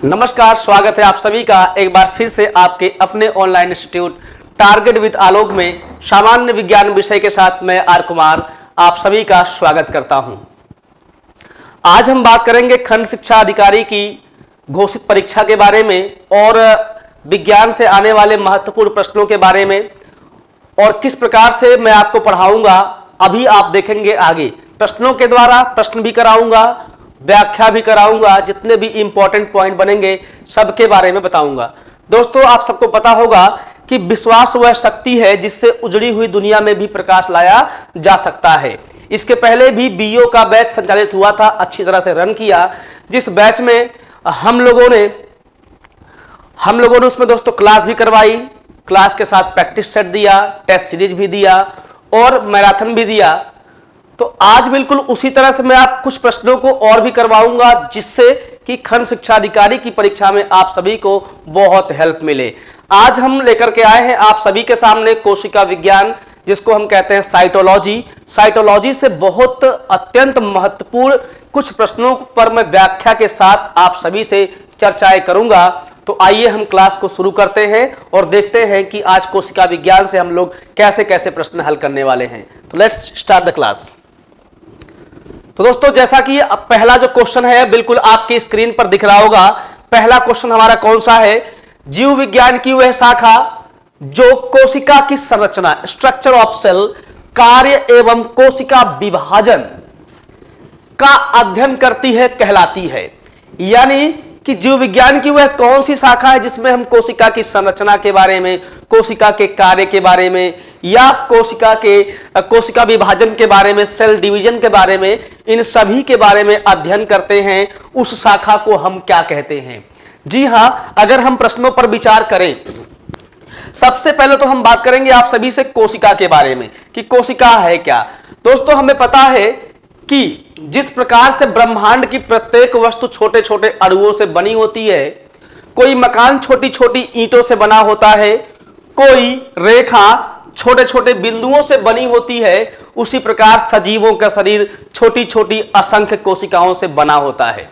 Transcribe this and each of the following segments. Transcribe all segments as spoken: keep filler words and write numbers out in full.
नमस्कार, स्वागत है आप सभी का एक बार फिर से आपके अपने online institute target with Alok में सामान्य विज्ञान विषय के साथ मैं आर कुमार आप सभी का स्वागत करता हूं। आज हम बात करेंगे खंड शिक्षा अधिकारी की घोषित परीक्षा के बारे में और विज्ञान से आने वाले महत्वपूर्ण प्रश्नों के बारे में और किस प्रकार से मैं आपको पढ़ाऊंगा अभी आप देखेंगे। आगे प्रश्नों के द्वारा प्रश्न भी कराऊंगा, व्याख्या भी कराऊंगा, जितने भी इंपॉर्टेंट पॉइंट बनेंगे सबके बारे में बताऊंगा। दोस्तों, आप सबको पता होगा कि विश्वास वह शक्ति है जिससे उजड़ी हुई दुनिया में भी प्रकाश लाया जा सकता है। इसके पहले भी बीओ का बैच संचालित हुआ था, अच्छी तरह से रन किया, जिस बैच में हम लोगों ने हम लोगों ने उसमें दोस्तों क्लास भी करवाई, क्लास के साथ प्रैक्टिस सेट दिया, टेस्ट सीरीज भी दिया और मैराथन भी दिया। तो आज बिल्कुल उसी तरह से मैं आप कुछ प्रश्नों को और भी करवाऊंगा जिससे कि खंड शिक्षा अधिकारी की परीक्षा में आप सभी को बहुत हेल्प मिले। आज हम लेकर के आए हैं आप सभी के सामने कोशिका विज्ञान, जिसको हम कहते हैं साइटोलॉजी। साइटोलॉजी से बहुत अत्यंत महत्वपूर्ण कुछ प्रश्नों पर मैं व्याख्या के साथ आप सभी से चर्चाएं करूंगा। तो आइए हम क्लास को शुरू करते हैं और देखते हैं कि आज कोशिका विज्ञान से हम लोग कैसे कैसे प्रश्न हल करने वाले हैं। तो लेट्स स्टार्ट द क्लास। तो दोस्तों, जैसा कि अब पहला जो क्वेश्चन है बिल्कुल आपकी स्क्रीन पर दिख रहा होगा। पहला क्वेश्चन हमारा कौन सा है? जीव विज्ञान की वह शाखा जो कोशिका की संरचना, स्ट्रक्चर ऑफ सेल, कार्य एवं कोशिका विभाजन का अध्ययन करती है कहलाती है। यानी कि जीव विज्ञान की वह कौन सी शाखा है जिसमें हम कोशिका की संरचना के बारे में, कोशिका के कार्य के बारे में या कोशिका के कोशिका विभाजन के बारे में, सेल डिवीजन के बारे में, इन सभी के बारे में अध्ययन करते हैं। उस शाखा को हम क्या कहते हैं? जी हां, अगर हम प्रश्नों पर विचार करें, सबसे पहले तो हम बात करेंगे आप सभी से कोशिका के बारे में कि कोशिका है क्या। दोस्तों, हमें पता है कि जिस प्रकार से ब्रह्मांड की प्रत्येक वस्तु छोटे छोटे अणुओं से बनी होती है, कोई मकान छोटी छोटी ईंटों से बना होता है, कोई रेखा छोटे छोटे बिंदुओं से बनी होती है, उसी प्रकार सजीवों का शरीर छोटी छोटी असंख्य कोशिकाओं से बना होता है।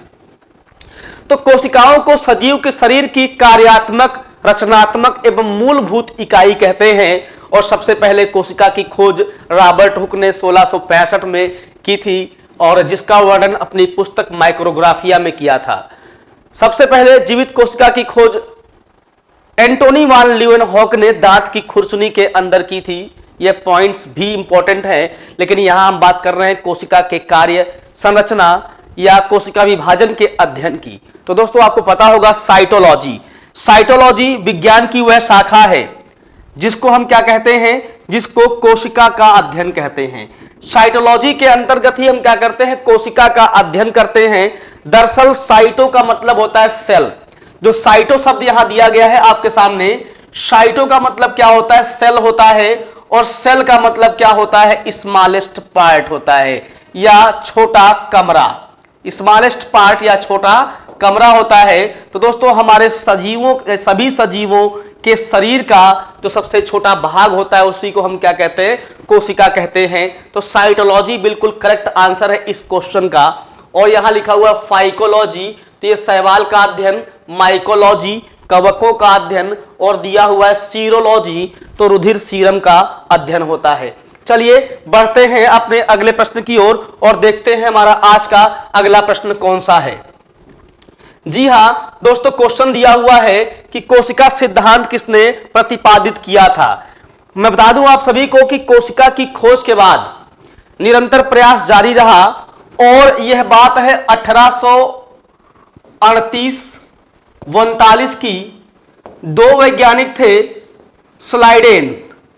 तो कोशिकाओं को सजीव के शरीर की कार्यात्मक, रचनात्मक एवं मूलभूत इकाई कहते हैं। और सबसे पहले कोशिका की खोज रॉबर्ट हुक ने सोलह सौ पैंसठ में की थी और जिसका वर्णन अपनी पुस्तक माइक्रोग्राफिया में किया था। सबसे पहले जीवित कोशिका की खोज एंटोनी वान लीeuwenhoek ने दांत की खुरचुनी के अंदर की थी। ये पॉइंट्स भी इंपॉर्टेंट हैं, लेकिन यहां हम बात कर रहे हैं कोशिका के कार्य, संरचना या कोशिका विभाजन के अध्ययन की। तो दोस्तों, आपको पता होगा साइटोलॉजी साइटोलॉजी विज्ञान की वह शाखा है जिसको हम क्या कहते हैं? जिसको कोशिका का अध्ययन कहते हैं। साइटोलॉजी के अंतर्गत ही हम क्या करते हैं? कोशिका का अध्ययन करते हैं। दरअसल साइटो का मतलब होता है सेल। जो साइटो शब्द यहां दिया गया है आपके सामने, साइटो का मतलब क्या होता है? सेल होता है। और सेल का मतलब क्या होता है? स्मॉलेस्ट पार्ट होता है या छोटा कमरा। स्मॉलेस्ट पार्ट या छोटा कमरा होता है। तो दोस्तों, हमारे सजीवों सभी सजीवों के शरीर का जो सबसे छोटा भाग होता है उसी को हम क्या कहते हैं? कोशिका कहते हैं। तो साइटोलॉजी बिल्कुल करेक्ट आंसर है इस क्वेश्चन का। और यहां लिखा हुआ फाइकोलॉजी, तो ये शैवाल का अध्ययन, माइकोलॉजी कवकों का अध्ययन और दिया हुआ है सीरोलॉजी, तो रुधिर सीरम का अध्ययन होता है। चलिए बढ़ते हैं अपने अगले प्रश्न की ओर और, और देखते हैं हमारा आज का अगला प्रश्न कौन सा है। जी हां दोस्तों, क्वेश्चन दिया हुआ है कि कोशिका सिद्धांत किसने प्रतिपादित किया था। मैं बता दूं आप सभी को कि कोशिका की खोज के बाद निरंतर प्रयास जारी रहा और यह बात है अठारह सौ अड़तीस उनतालीस की। दो वैज्ञानिक थे, स्लाइडेन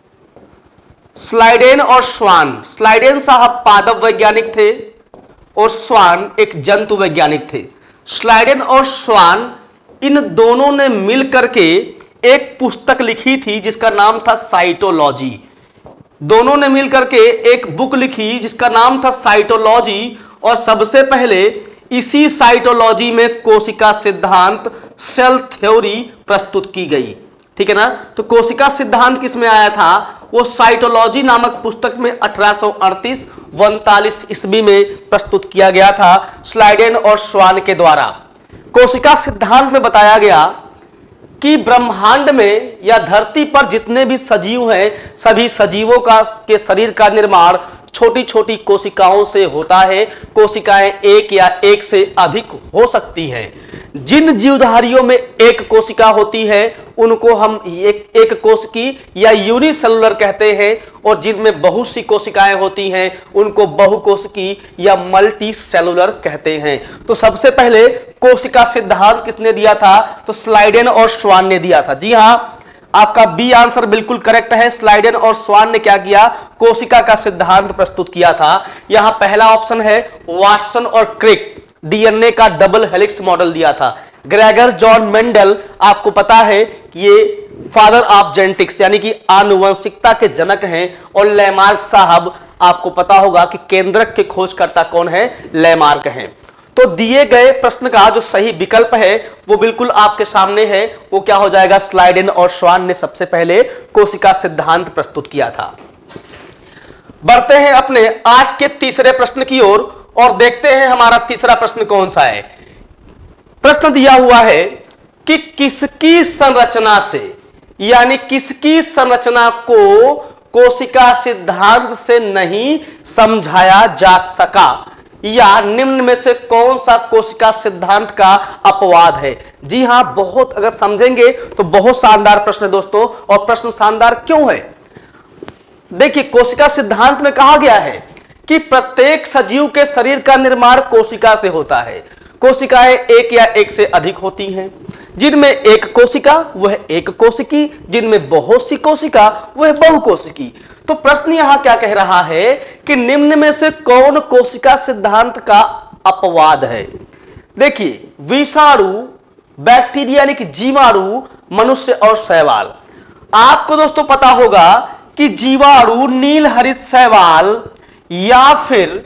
स्लाइडेन और स्वान। स्लाइडेन साहब पादप वैज्ञानिक थे और स्वान एक जंतु वैज्ञानिक थे। स्लाइडेन और स्वान इन दोनों ने मिलकर के एक पुस्तक लिखी थी जिसका नाम था साइटोलॉजी। दोनों ने मिलकर के एक बुक लिखी जिसका नाम था साइटोलॉजी। और सबसे पहले इसी साइटोलॉजी में कोशिका सिद्धांत, सेल थ्योरी प्रस्तुत की गई। ठीक है ना? तो कोशिका सिद्धांत किसमें आया था? वो साइटोलॉजी नामक पुस्तक में अठारह सौ अड़तीस उनतालीस ईस्वी में प्रस्तुत किया गया था स्लाइडेन और स्वान के द्वारा। कोशिका सिद्धांत में बताया गया कि ब्रह्मांड में या धरती पर जितने भी सजीव हैं, सभी सजीवों का के शरीर का निर्माण छोटी छोटी कोशिकाओं से होता है। कोशिकाएं एक या एक से अधिक हो सकती हैं। जिन जीवधारियों में एक कोशिका होती है उनको हम एक एक कोशिकी या यूनिसेलुलर कहते हैं, और जिनमें बहुत सी कोशिकाएं होती हैं उनको बहुकोशिकी या मल्टी सेलुलर कहते हैं। तो सबसे पहले कोशिका सिद्धांत किसने दिया था? तो स्लाइडेन और श्वान ने दिया था। जी हां, आपका बी आंसर बिल्कुल करेक्ट है। स्लाइडेन और श्वान ने क्या किया? कोशिका का सिद्धांत प्रस्तुत किया था। यहां पहला ऑप्शन है वाटसन और क्रिक, डीएनए का डबल हेलिक्स मॉडल दिया था। ग्रेगर जॉन मेंडल, आपको पता है कि ये फादर ऑफ जेनेटिक्स यानी कि आनुवंशिकता के जनक हैं। और लेमार्क साहब, आपको पता होगा कि केंद्रक के खोजकर्ता कौन है? लेमार्क हैं। तो दिए गए प्रश्न का जो सही विकल्प है वो बिल्कुल आपके सामने है। वो क्या हो जाएगा? स्लाइडेन और श्वान ने सबसे पहले कोशिका सिद्धांत प्रस्तुत किया था। बढ़ते हैं अपने आज के तीसरे प्रश्न की ओर और, और देखते हैं हमारा तीसरा प्रश्न कौन सा है। प्रश्न दिया हुआ है कि किसकी संरचना से, यानी किसकी संरचना को कोशिका सिद्धांत से नहीं समझाया जा सका, या निम्न में से कौन सा कोशिका सिद्धांत का अपवाद है? जी हां, बहुत अगर समझेंगे तो बहुत शानदार प्रश्न है दोस्तों। और प्रश्न शानदार क्यों है? देखिए, कोशिका सिद्धांत में कहा गया है कि प्रत्येक सजीव के शरीर का निर्माण कोशिका से होता है। कोशिकाएं एक या एक से अधिक होती हैं। जिनमें एक कोशिका वह एक कोशिकी, जिनमें बहुत सी कोशिका वह बहुकोशिकी। तो प्रश्न यहां क्या कह रहा है कि निम्न में से कौन कोशिका सिद्धांत का अपवाद है? देखिए, विषाणु, बैक्टीरिया यानी कि जीवाणु, मनुष्य और शैवाल। आपको दोस्तों पता होगा कि जीवाणु, नील हरित शैवाल या फिर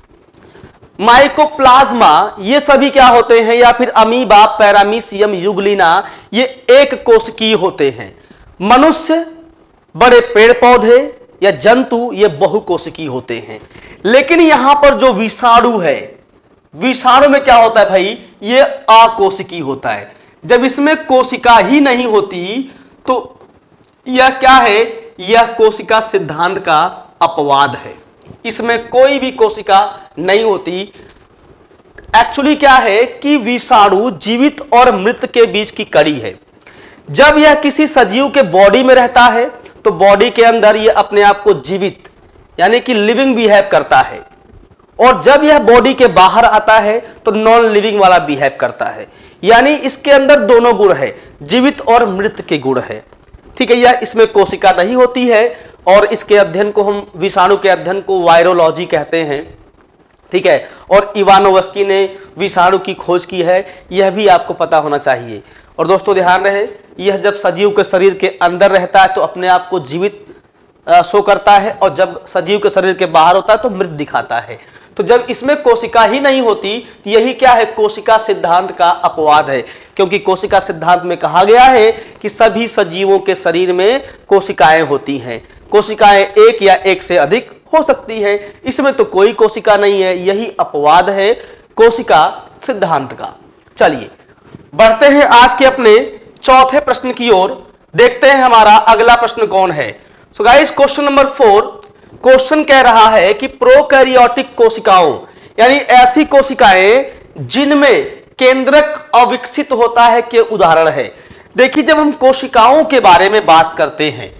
माइकोप्लाज्मा, ये सभी क्या होते हैं? या फिर अमीबा, पैरामीशियम, युगलिना, ये एक कोशिकीय होते हैं। मनुष्य, बड़े पेड़ पौधे या जंतु, ये बहुकोशिकीय होते हैं। लेकिन यहां पर जो विषाणु है, विषाणु में क्या होता है भाई? ये अकोशिकीय होता है। जब इसमें कोशिका ही नहीं होती तो यह क्या है? यह कोशिका सिद्धांत का अपवाद है। इसमें कोई भी कोशिका नहीं होती। एक्चुअली क्या है कि विषाणु जीवित और मृत के बीच की कड़ी है। जब यह किसी सजीव के बॉडी में रहता है तो बॉडी के अंदर यह अपने आप को जीवित यानी कि लिविंग बिहेव करता है, और जब यह बॉडी के बाहर आता है तो नॉन लिविंग वाला बिहेव करता है। यानी इसके अंदर दोनों गुण है, जीवित और मृत के गुण है। ठीक है, यह इसमें कोशिका नहीं होती है, और इसके अध्ययन को हम, विषाणु के अध्ययन को वायरोलॉजी कहते हैं। ठीक है, और इवानोवस्की ने विषाणु की खोज की है, यह भी आपको पता होना चाहिए। और दोस्तों ध्यान रहे, यह जब सजीव के शरीर के अंदर रहता है तो अपने आप को जीवित शो करता है, और जब सजीव के शरीर के बाहर होता है तो मृत दिखाता है। तो जब इसमें कोशिका ही नहीं होती, यही क्या है? कोशिका सिद्धांत का अपवाद है। क्योंकि कोशिका सिद्धांत में कहा गया है कि सभी सजीवों के शरीर में कोशिकाएं होती हैं। कोशिकाएं एक या एक से अधिक हो सकती हैं। इसमें तो कोई कोशिका नहीं है, यही अपवाद है कोशिका सिद्धांत का। चलिए बढ़ते हैं आज के अपने चौथे प्रश्न की ओर। देखते हैं हमारा अगला प्रश्न कौन है। So guys, question number four, question कह रहा है कि प्रोकैरियोटिक कोशिकाओं यानी ऐसी कोशिकाएं जिनमें केंद्रक अविकसित होता है के उदाहरण है। देखिए, जब हम कोशिकाओं के बारे में बात करते हैं,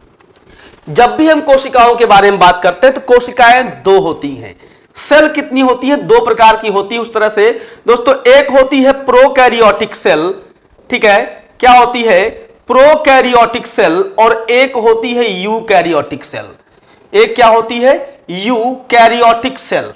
जब भी हम कोशिकाओं के बारे में बात करते हैं तो कोशिकाएं दो होती हैं। सेल कितनी होती है? दो प्रकार की होती है। उस तरह से दोस्तों, एक होती है प्रोकैरियोटिक सेल, ठीक है, क्या होती है? प्रोकैरियोटिक सेल, और एक होती है यूकैरियोटिक सेल। एक क्या होती है? Eukaryotic cell.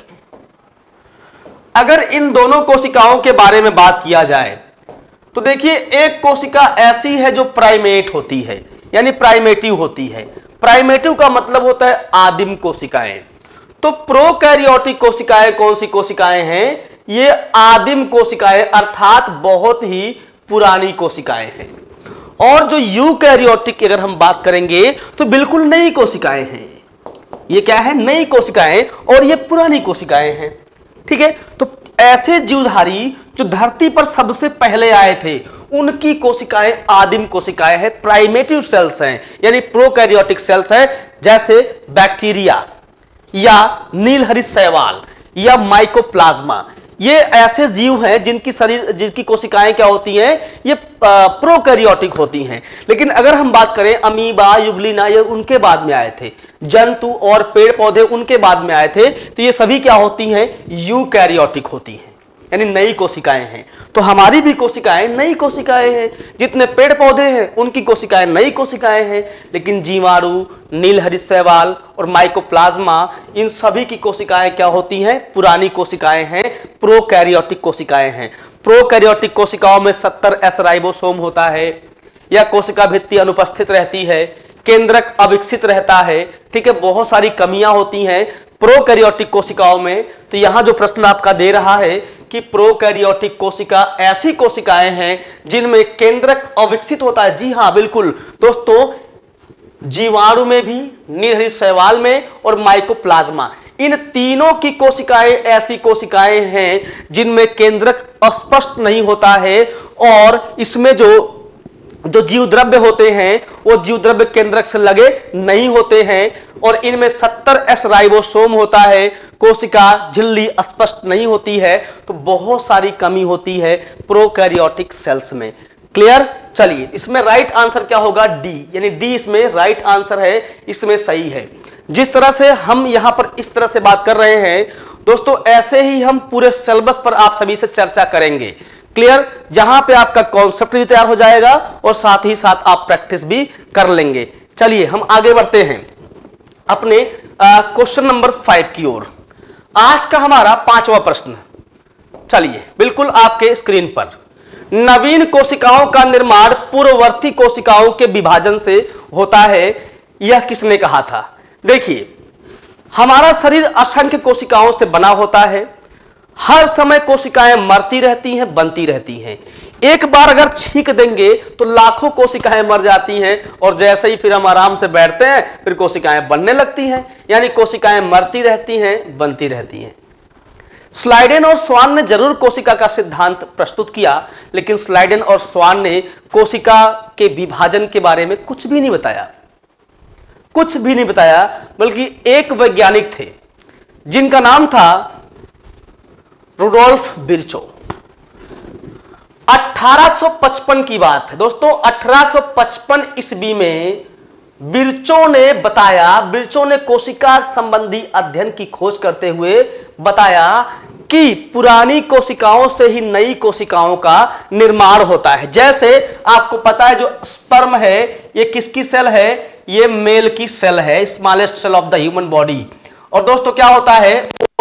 अगर इन दोनों कोशिकाओं के बारे में बात किया जाए तो देखिए, एक कोशिका ऐसी है जो प्राइमेट होती है, यानी प्राइमेटिव होती है। प्राइमेटिव का मतलब होता है आदिम कोशिकाएं। तो प्रोकैरियोटिक कोशिकाएं कौन सी कोशिकाएं हैं? ये आदिम कोशिकाएं अर्थात बहुत ही पुरानी कोशिकाएं हैं। और जो यूकैरियोटिक की अगर हम बात करेंगे तो बिल्कुल नई कोशिकाएं हैं। ये क्या है? नई कोशिकाएं, और ये पुरानी कोशिकाएं हैं। ठीक है, तो ऐसे जीवधारी जो धरती पर सबसे पहले आए थे उनकी कोशिकाएं आदिम कोशिकाएं हैं, प्राइमेटिव सेल्स हैं, यानी प्रोकैरियोटिक सेल्स हैं, जैसे बैक्टीरिया या नीलहरित शैवाल या माइकोप्लाज्मा। ये ऐसे जीव हैं जिनकी शरीर जिनकी कोशिकाएं क्या होती हैं, ये प्रोकैरियोटिक होती हैं। लेकिन अगर हम बात करें अमीबा, युग्लिना, ये उनके बाद में आए थे। जंतु और पेड़ पौधे उनके बाद में आए थे, तो ये सभी क्या होती हैं, यूकैरियोटिक होती हैं, यानी नई कोशिकाएं हैं। तो हमारी भी कोशिकाएं नई कोशिकाएं हैं, जितने पेड़ पौधे हैं उनकी कोशिकाएं नई कोशिकाएं हैं। लेकिन जीवाणु, नीलहरित शैवाल और माइकोप्लाज्मा, इन सभी की कोशिकाएं क्या होती हैं, पुरानी कोशिकाएं हैं, प्रोकैरियोटिक कोशिकाएं हैं। प्रोकैरियोटिक कोशिकाओं में सत्तर एस राइबोसोम होता है, या कोशिका भित्ति अनुपस्थित रहती है, केंद्रक अविकसित रहता है। ठीक है, बहुत सारी कमियां होती हैं प्रोकैरियोटिक कोशिकाओं में। तो यहां जो प्रश्न आपका दे रहा है कि प्रोकैरियोटिक कोशिका ऐसी कोशिकाएं हैं जिनमें केंद्रक अविकसित होता है। जी हां, बिल्कुल दोस्तों, जीवाणु में भी, नीलहरित शैवाल में और माइकोप्लाज्मा, इन तीनों की कोशिकाएं ऐसी कोशिकाएं हैं जिनमें केंद्रक अस्पष्ट नहीं होता है, और इसमें जो जो जीव द्रव्य होते हैं वो जीव द्रव्य केंद्रक से लगे नहीं होते हैं, और इनमें सत्तर एस राइबोसोम होता है। कोशिका झिल्ली स्पष्ट नहीं होती है, तो बहुत सारी कमी होती है प्रोकैरियोटिक सेल्स में। क्लियर? चलिए, इसमें राइट आंसर क्या होगा, डी, यानी डी इसमें राइट आंसर है, इसमें सही है। जिस तरह से हम यहां पर इस तरह से बात कर रहे हैं दोस्तों, ऐसे ही हम पूरे सिलेबस पर आप सभी से चर्चा करेंगे। क्लियर? जहां पे आपका कॉन्सेप्ट भी तैयार हो जाएगा और साथ ही साथ आप प्रैक्टिस भी कर लेंगे। चलिए हम आगे बढ़ते हैं अपने क्वेश्चन नंबर फाइव की ओर। आज का हमारा पांचवा प्रश्न, चलिए बिल्कुल आपके स्क्रीन पर, नवीन कोशिकाओं का निर्माण पूर्ववर्ती कोशिकाओं के विभाजन से होता है, यह किसने कहा था? देखिए, हमारा शरीर असंख्य कोशिकाओं से बना होता है, हर समय कोशिकाएं मरती रहती हैं, बनती रहती हैं। एक बार अगर छींक देंगे तो लाखों कोशिकाएं मर जाती हैं, और जैसे ही फिर हम आराम से बैठते हैं फिर कोशिकाएं बनने लगती हैं, यानी कोशिकाएं मरती रहती हैं, बनती रहती हैं। स्लाइडेन और स्वान ने जरूर कोशिका का सिद्धांत प्रस्तुत किया, लेकिन स्लाइडेन और स्वान ने कोशिका के विभाजन के बारे में कुछ भी नहीं बताया, कुछ भी नहीं बताया। बल्कि एक वैज्ञानिक थे जिनका नाम था रुडोल्फ विर्चो। अठारह सौ पचपन की बात है दोस्तों, अठारह सौ पचपन ईस्वी में विर्चो ने बताया, विर्चो ने कोशिका संबंधी अध्ययन की खोज करते हुए बताया कि पुरानी कोशिकाओं से ही नई कोशिकाओं का निर्माण होता है। जैसे आपको पता है जो स्पर्म है ये किसकी सेल है, ये मेल की सेल है, smallest cell of the human body. और दोस्तों क्या होता है,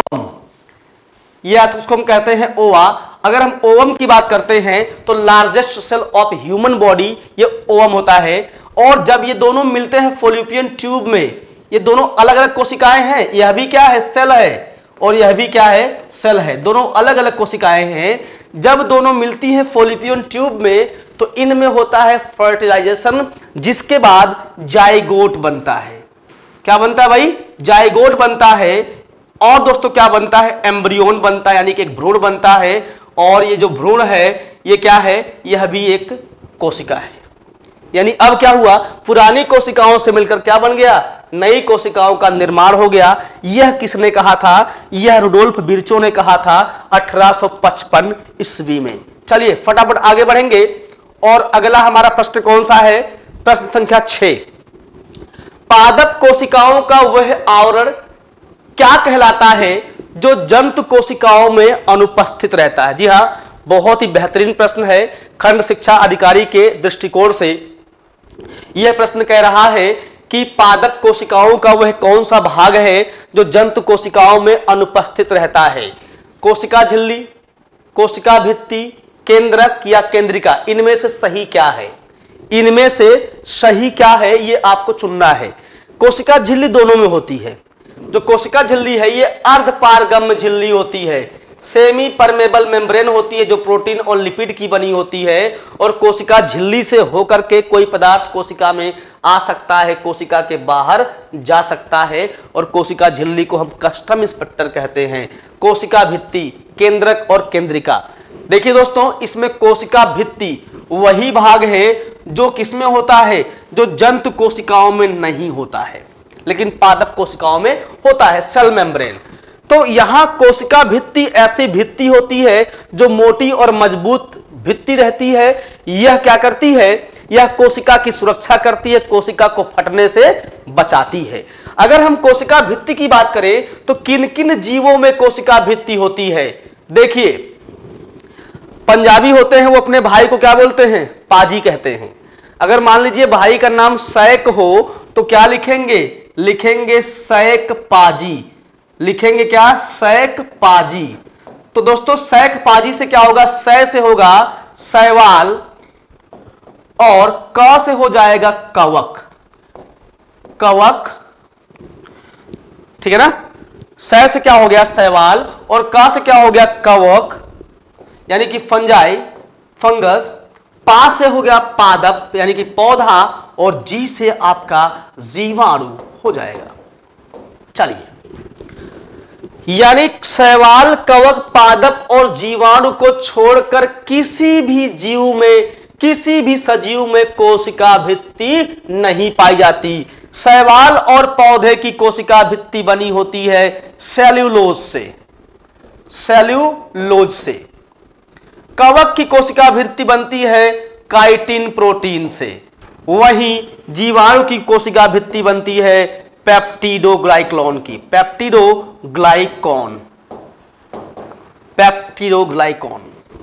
या तो उसको हम कहते हैं ओवा। अगर हम ओवम की बात करते हैं तो largest cell of human body ये ओवम होता है। और जब ये दोनों मिलते हैं फॉलोपियन ट्यूब में, ये दोनों अलग अलग कोशिकाएं हैं, यह भी क्या है, सेल है, और यह भी क्या है, सेल है, दोनों अलग अलग कोशिकाएं हैं। जब दोनों मिलती हैं फॉलोपियन ट्यूब में तो इनमें होता है फर्टिलाइजेशन, जिसके बाद जाइगोट बनता है। क्या बनता है भाई, जाइगोट बनता है। और दोस्तों क्या बनता है, एम्ब्रियोन बनता है, यानी कि एक भ्रूण बनता है। और ये जो भ्रूण है ये क्या है, यह भी एक कोशिका है। यानी अब क्या हुआ, पुरानी कोशिकाओं से मिलकर क्या बन गया, नई कोशिकाओं का निर्माण हो गया। यह किसने कहा था, यह रुडोल्फ विर्चो ने कहा था अठारह सौ पचपन ईस्वी में। चलिए फटाफट आगे बढ़ेंगे, और अगला हमारा प्रश्न कौन सा है, प्रश्न संख्या छह। पादप कोशिकाओं का वह आवरण क्या कहलाता है जो जंतु कोशिकाओं में अनुपस्थित रहता है? जी हां, बहुत ही बेहतरीन प्रश्न है। खंड शिक्षा अधिकारी के दृष्टिकोण से यह प्रश्न कह रहा है कि पादप कोशिकाओं का वह कौन सा भाग है जो जंतु कोशिकाओं में अनुपस्थित रहता है? कोशिका झिल्ली, कोशिका भित्ति, केंद्रक या केंद्रिका, इनमें से सही क्या है? इनमें से सही क्या है ये आपको चुनना है। कोशिका झिल्ली दोनों में होती है। जो कोशिका झिल्ली है ये अर्धपारगम्य झिल्ली होती है, सेमी परमेबल मेम्ब्रेन होती है जो प्रोटीन और लिपिड की बनी होती है। और कोशिका झिल्ली से होकर के कोई पदार्थ कोशिका में आ सकता है, कोशिका के बाहर जा सकता है, और कोशिका झिल्ली को हम कस्टम इंस्पेक्टर कहते हैं। कोशिका भित्ति, केंद्रक और केंद्रिका, देखिए दोस्तों, इसमें कोशिका भित्ति वही भाग है जो किसमें होता है, जो जंतु कोशिकाओं में नहीं होता है, लेकिन पादप कोशिकाओं में होता है, सेल मेम्ब्रेन। तो यहां कोशिका भित्ति ऐसी भित्ति होती है जो मोटी और मजबूत भित्ति रहती है। यह क्या करती है, यह कोशिका की सुरक्षा करती है, कोशिका को फटने से बचाती है। अगर हम कोशिका भित्ति की बात करें तो किन किन जीवों में कोशिका भित्ति होती है? देखिए, पंजाबी होते हैं, वो अपने भाई को क्या बोलते हैं, पाजी कहते हैं। अगर मान लीजिए भाई का नाम सैक हो तो क्या लिखेंगे, लिखेंगे सैक पाजी, लिखेंगे क्या, सैक पाजी। तो दोस्तों सैक पाजी से क्या होगा, सै से होगा सैवाल और क से हो जाएगा कवक, कवक, ठीक है ना। सै से क्या हो गया, सैवाल, और क से क्या हो गया, कवक, यानी कि फंजाई, फंगस। पा से हो गया पादप यानी कि पौधा, और जी से आपका जीवाणु हो जाएगा। चलिए, यानी शैवाल, कवक, पादप और जीवाणु को छोड़कर किसी भी जीव में, किसी भी सजीव में कोशिका भित्ति नहीं पाई जाती। शैवाल और पौधे की कोशिका भित्ति बनी होती है सेल्यूलोज से, सेल्यूलोज से। कवक की कोशिका भित्ति बनती है काइटिन प्रोटीन से। वहीं जीवाणु की कोशिका भित्ति बनती है पेप्टिडोग्लाइकॉन की, पेप्टिडोग्लाइकॉन, पेप्टिडोग्लाइकॉन।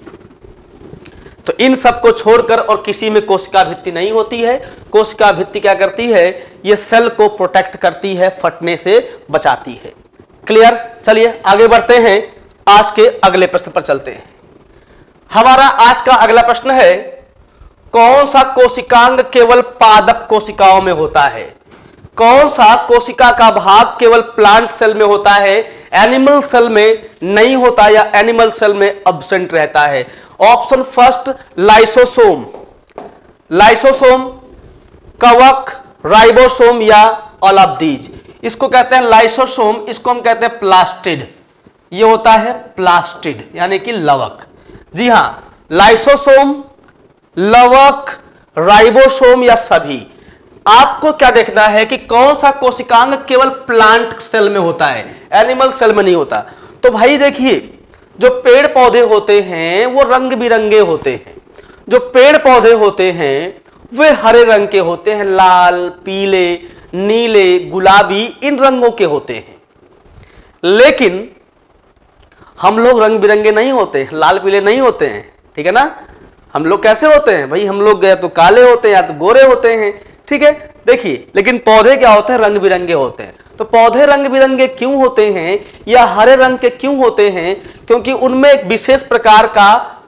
तो इन सब को छोड़कर और किसी में कोशिका भित्ति नहीं होती है। कोशिका भित्ति क्या करती है, ये सेल को प्रोटेक्ट करती है, फटने से बचाती है। क्लियर। चलिए आगे बढ़ते हैं, आज के अगले प्रश्न पर चलते हैं। हमारा आज का अगला प्रश्न है, कौन सा कोशिकांग केवल पादप कोशिकाओं में होता है? कौन सा कोशिका का भाग केवल प्लांट सेल में होता है, एनिमल सेल में नहीं होता या एनिमल सेल में एब्सेंट रहता है? ऑप्शन फर्स्ट लाइसोसोम, लाइसोसोम, कवक, राइबोसोम या ऑल ऑफ दीज। इसको कहते हैं लाइसोसोम, इसको हम कहते हैं प्लास्टिड। ये होता है प्लास्टिड यानी कि लवक। जी हां, लाइसोसोम, लवक, राइबोसोम या सभी। आपको क्या देखना है कि कौन सा कोशिकांग केवल प्लांट सेल में होता है, एनिमल सेल में नहीं होता। तो भाई देखिए, जो पेड़ पौधे होते हैं वो रंग बिरंगे होते हैं। जो पेड़ पौधे होते हैं वे हरे रंग के होते हैं, लाल, पीले, नीले, गुलाबी, इन रंगों के होते हैं। लेकिन हम लोग रंग बिरंगे नहीं होते, लाल पीले नहीं होते हैं, ठीक है ना। हम लोग कैसे होते हैं भाई, हम लोग या तो काले होते हैं या तो गोरे होते हैं, ठीक है। देखिए, लेकिन पौधे क्या होते हैं, रंग बिरंगे होते हैं। तो पौधे रंग बिरंगे क्यों होते हैं या हरे रंग के क्यों होते हैं? क्योंकि उनमें एक विशेष प्रकार का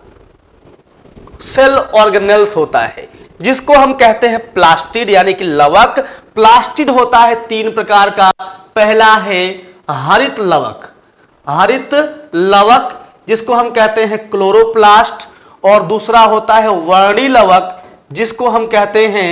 सेल ऑर्गेनेल्स होता है जिसको हम कहते हैं प्लास्टिड यानी कि लवक। प्लास्टिड होता है तीन प्रकार का। पहला है हरित लवक, हरित लवक जिसको हम कहते हैं क्लोरोप्लास्ट, और दूसरा होता है वर्णी लवक जिसको हम कहते हैं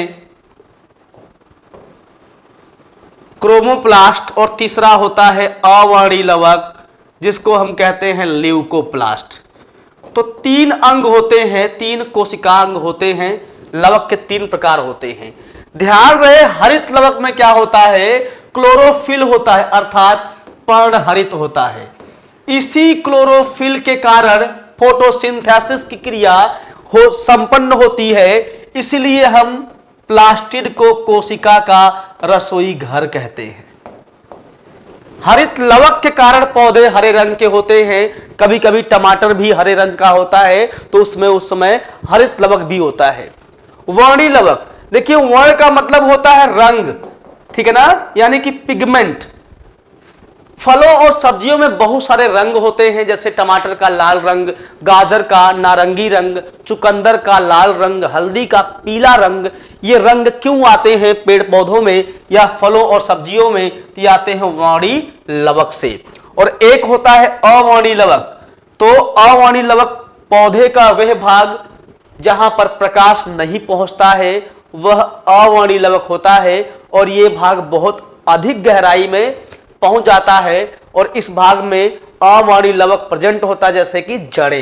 क्रोमोप्लास्ट, और तीसरा होता है अवर्णी लवक जिसको हम कहते हैं ल्यूकोप्लास्ट। तो तीन अंग होते हैं, तीन कोशिकांग होते हैं, लवक के तीन प्रकार होते हैं। ध्यान रहे, हरित लवक में क्या होता है, क्लोरोफिल होता है, अर्थात पर्णहरित होता है। इसी क्लोरोफिल के कारण फोटोसिंथेसिस की क्रिया हो संपन्न होती है, इसलिए हम प्लास्टिड को कोशिका का रसोई घर कहते हैं। हरित लवक के कारण पौधे हरे रंग के होते हैं। कभी कभी टमाटर भी हरे रंग का होता है तो उसमें उस समय हरित लवक भी होता है। वर्णी लवक, देखिए वर्ण का मतलब होता है रंग, ठीक है ना, यानी कि पिगमेंट। फलों और सब्जियों में बहुत सारे रंग होते हैं, जैसे टमाटर का लाल रंग, गाजर का नारंगी रंग, चुकंदर का लाल रंग, हल्दी का पीला रंग। ये रंग क्यों आते हैं पेड़ पौधों में या फलों और सब्जियों में? ये आते हैं वर्णी लवक से। और एक होता है अवर्णी लवक। तो अवर्णी लवक पौधे का वह भाग जहां पर प्रकाश नहीं पहुंचता है वह अवर्णी लवक होता है, और यह भाग बहुत अधिक गहराई में पहुंच जाता है और इस भाग में अवर्णी लवक प्रेजेंट होता है, जैसे कि जड़ें।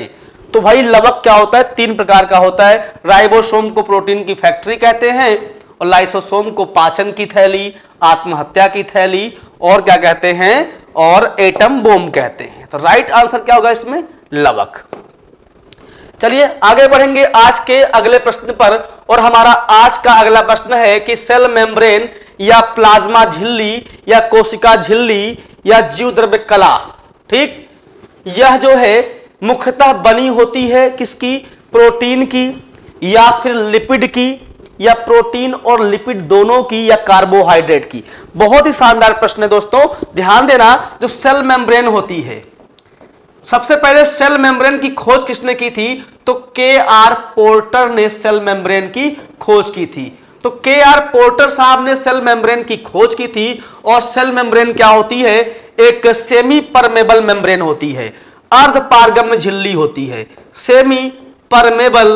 तो भाई लवक क्या होता है, तीन प्रकार का होता है। राइबोसोम को प्रोटीन की फैक्ट्री कहते हैं, और लाइसोसोम को पाचन की थैली, आत्महत्या की थैली, और क्या कहते हैं, और एटम बॉम्ब कहते हैं। तो राइट आंसर क्या होगा इसमें, लवक। चलिए आगे बढ़ेंगे आज के अगले प्रश्न पर, और हमारा आज का अगला प्रश्न है कि सेल मेम्ब्रेन या प्लाज्मा झिल्ली या कोशिका झिल्ली या जीव द्रव्य कला, ठीक, यह जो है मुख्यतः बनी होती है किसकी, प्रोटीन की या फिर लिपिड की, या प्रोटीन और लिपिड दोनों की, या कार्बोहाइड्रेट की। बहुत ही शानदार प्रश्न है दोस्तों, ध्यान देना। जो सेल मेम्ब्रेन होती है, सबसे पहले सेल मेम्ब्रेन की खोज किसने की थी, तो के आर पोर्टर ने सेल मेम्ब्रेन की खोज की थी। तो के आर पोर्टर साहब ने सेल मेम्ब्रेन की खोज की थी। और सेल मेम्ब्रेन क्या होती है, एक सेमी परमेबल मेम्ब्रेन होती है, अर्ध पारगम्य झिल्ली होती है। सेमी परमेबल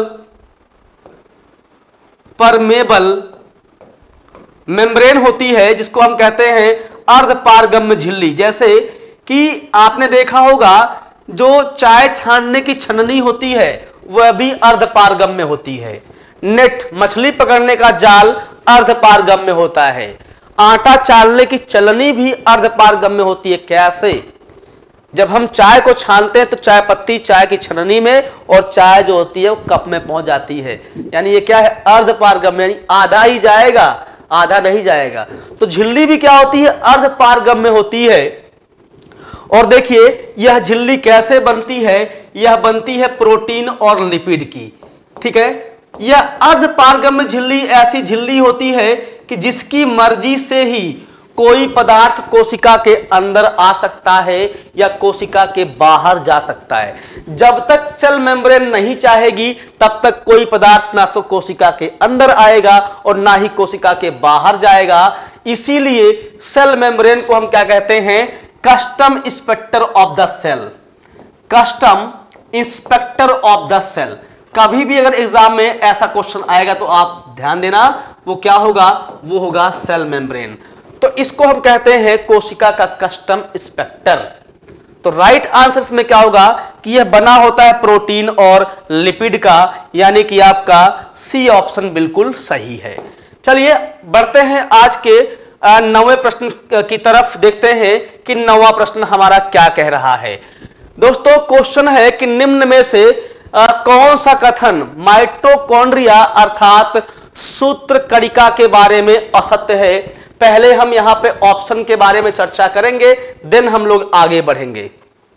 परमेबल मेम्ब्रेन होती है, जिसको हम कहते हैं अर्ध पारगम्य झिल्ली। जैसे कि आपने देखा होगा जो चाय छानने की छननी होती है वह भी अर्ध पारगम्य होती है। नेट, मछली पकड़ने का जाल अर्ध पारगम्य होता है। आटा चालने की चलनी भी अर्ध पारगम्य होती है। कैसे, जब हम चाय को छानते हैं तो चाय पत्ती चाय की छननी में, और चाय जो होती है वो कप में पहुंच जाती है। यानी ये क्या है, अर्ध पारगम्य, यानी आधा ही जाएगा, आधा नहीं जाएगा। तो झिल्ली भी क्या होती है, अर्ध पारगम्य होती है। और देखिए यह झिल्ली कैसे बनती है, यह बनती है प्रोटीन और लिपिड की, ठीक है। यह अर्ध पारगम्य झिल्ली ऐसी झिल्ली होती है कि जिसकी मर्जी से ही कोई पदार्थ कोशिका के अंदर आ सकता है या कोशिका के बाहर जा सकता है। जब तक सेल मेम्ब्रेन नहीं चाहेगी तब तक कोई पदार्थ ना तो कोशिका के अंदर आएगा और ना ही कोशिका के बाहर जाएगा। इसीलिए सेल मेम्ब्रेन को हम क्या कहते हैं, custom inspector of the cell. Custom inspector of the cell. कभी भी अगर एग्जाम में ऐसा क्वेश्चन आएगा तो आप ध्यान देना, वो क्या होगा, वो होगा सेल मेम्ब्रेन। तो इसको हम कहते हैं कोशिका का कस्टम इंस्पेक्टर। तो राइट आंसर इसमें क्या होगा कि यह बना होता है प्रोटीन और लिपिड का, यानी कि आपका सी ऑप्शन बिल्कुल सही है। चलिए बढ़ते हैं आज के नौवें प्रश्न की तरफ, देखते हैं कि नौवां प्रश्न हमारा क्या कह रहा है। दोस्तों क्वेश्चन है कि निम्न में से आ, कौन सा कथन माइटोकॉन्ड्रिया अर्थात सूत्र कणिका के बारे में असत्य है। पहले हम यहां पे ऑप्शन के बारे में चर्चा करेंगे, देन हम लोग आगे बढ़ेंगे।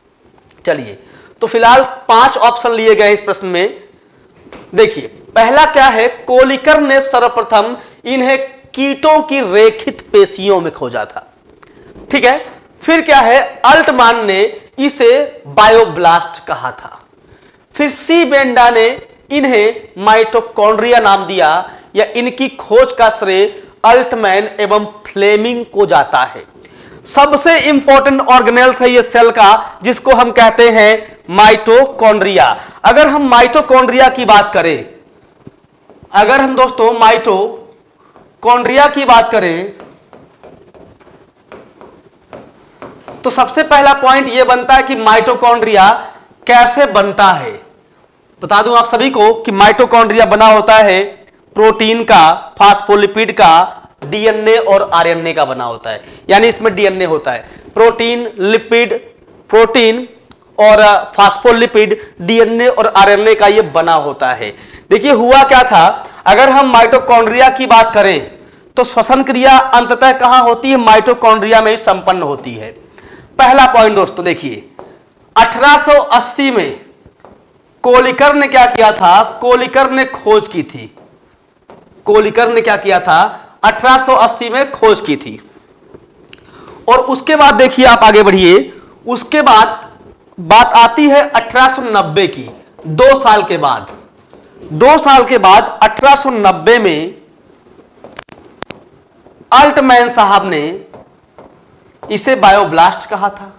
चलिए तो फिलहाल पांच ऑप्शन लिए गए इस प्रश्न में। देखिए पहला क्या है, कोलिकर ने सर्वप्रथम इन्हें कीटों की रेखित पेशियों में खोजा था, ठीक है। फिर क्या है, अल्टमान ने इसे बायोब्लास्ट कहा था। फिर सी बेंडा ने इन्हें माइटोकॉन्ड्रिया नाम दिया, या इनकी खोज का श्रेय अल्टमैन एवं फ्लेमिंग को जाता है। सबसे इंपॉर्टेंट ऑर्गेनेल्स है ये सेल का, जिसको हम कहते हैं माइटोकॉन्ड्रिया। अगर हम माइटोकॉन्ड्रिया की बात करें, अगर हम दोस्तों माइटोकॉन्ड्रिया की बात करें तो सबसे पहला पॉइंट यह बनता है कि माइटोकॉन्ड्रिया कैसे बनता है। बता दूं आप सभी को कि माइटोकॉन्ड्रिया बना होता है प्रोटीन का, फास्फोलिपिड का, डीएनए और आरएनए का बना होता है। यानी इसमें डीएनए होता है, प्रोटीन, लिपिड, प्रोटीन और फास्फोलिपिड, डीएनए और आरएनए का ये बना होता है। देखिए हुआ क्या था, अगर हम माइटोकॉन्ड्रिया की बात करें तो श्वसन क्रिया अंततः कहां होती है, माइटोकॉन्ड्रिया में ही संपन्न होती है। पहला पॉइंट दोस्तों देखिए, अठारह सौ अस्सी में कोलिकर ने क्या किया था, कोलिकर ने खोज की थी। कोलिकर ने क्या किया था, अठारह सौ अस्सी में खोज की थी। और उसके बाद देखिए आप आगे बढ़िए, उसके बाद बात आती है अठारह सौ नब्बे की, दो साल के बाद। दो साल के बाद अठारह सौ नब्बे में अल्टमैन साहब ने इसे बायोब्लास्ट कहा था।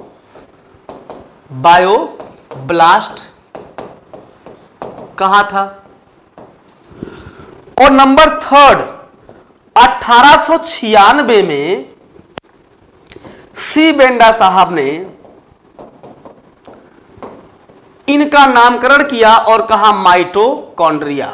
बायोब्लास्ट कहा था। और नंबर थर्ड, अठारह सौ छियानवे में सी बेंडा साहब ने इनका नामकरण किया और कहा माइटोकॉन्ड्रिया।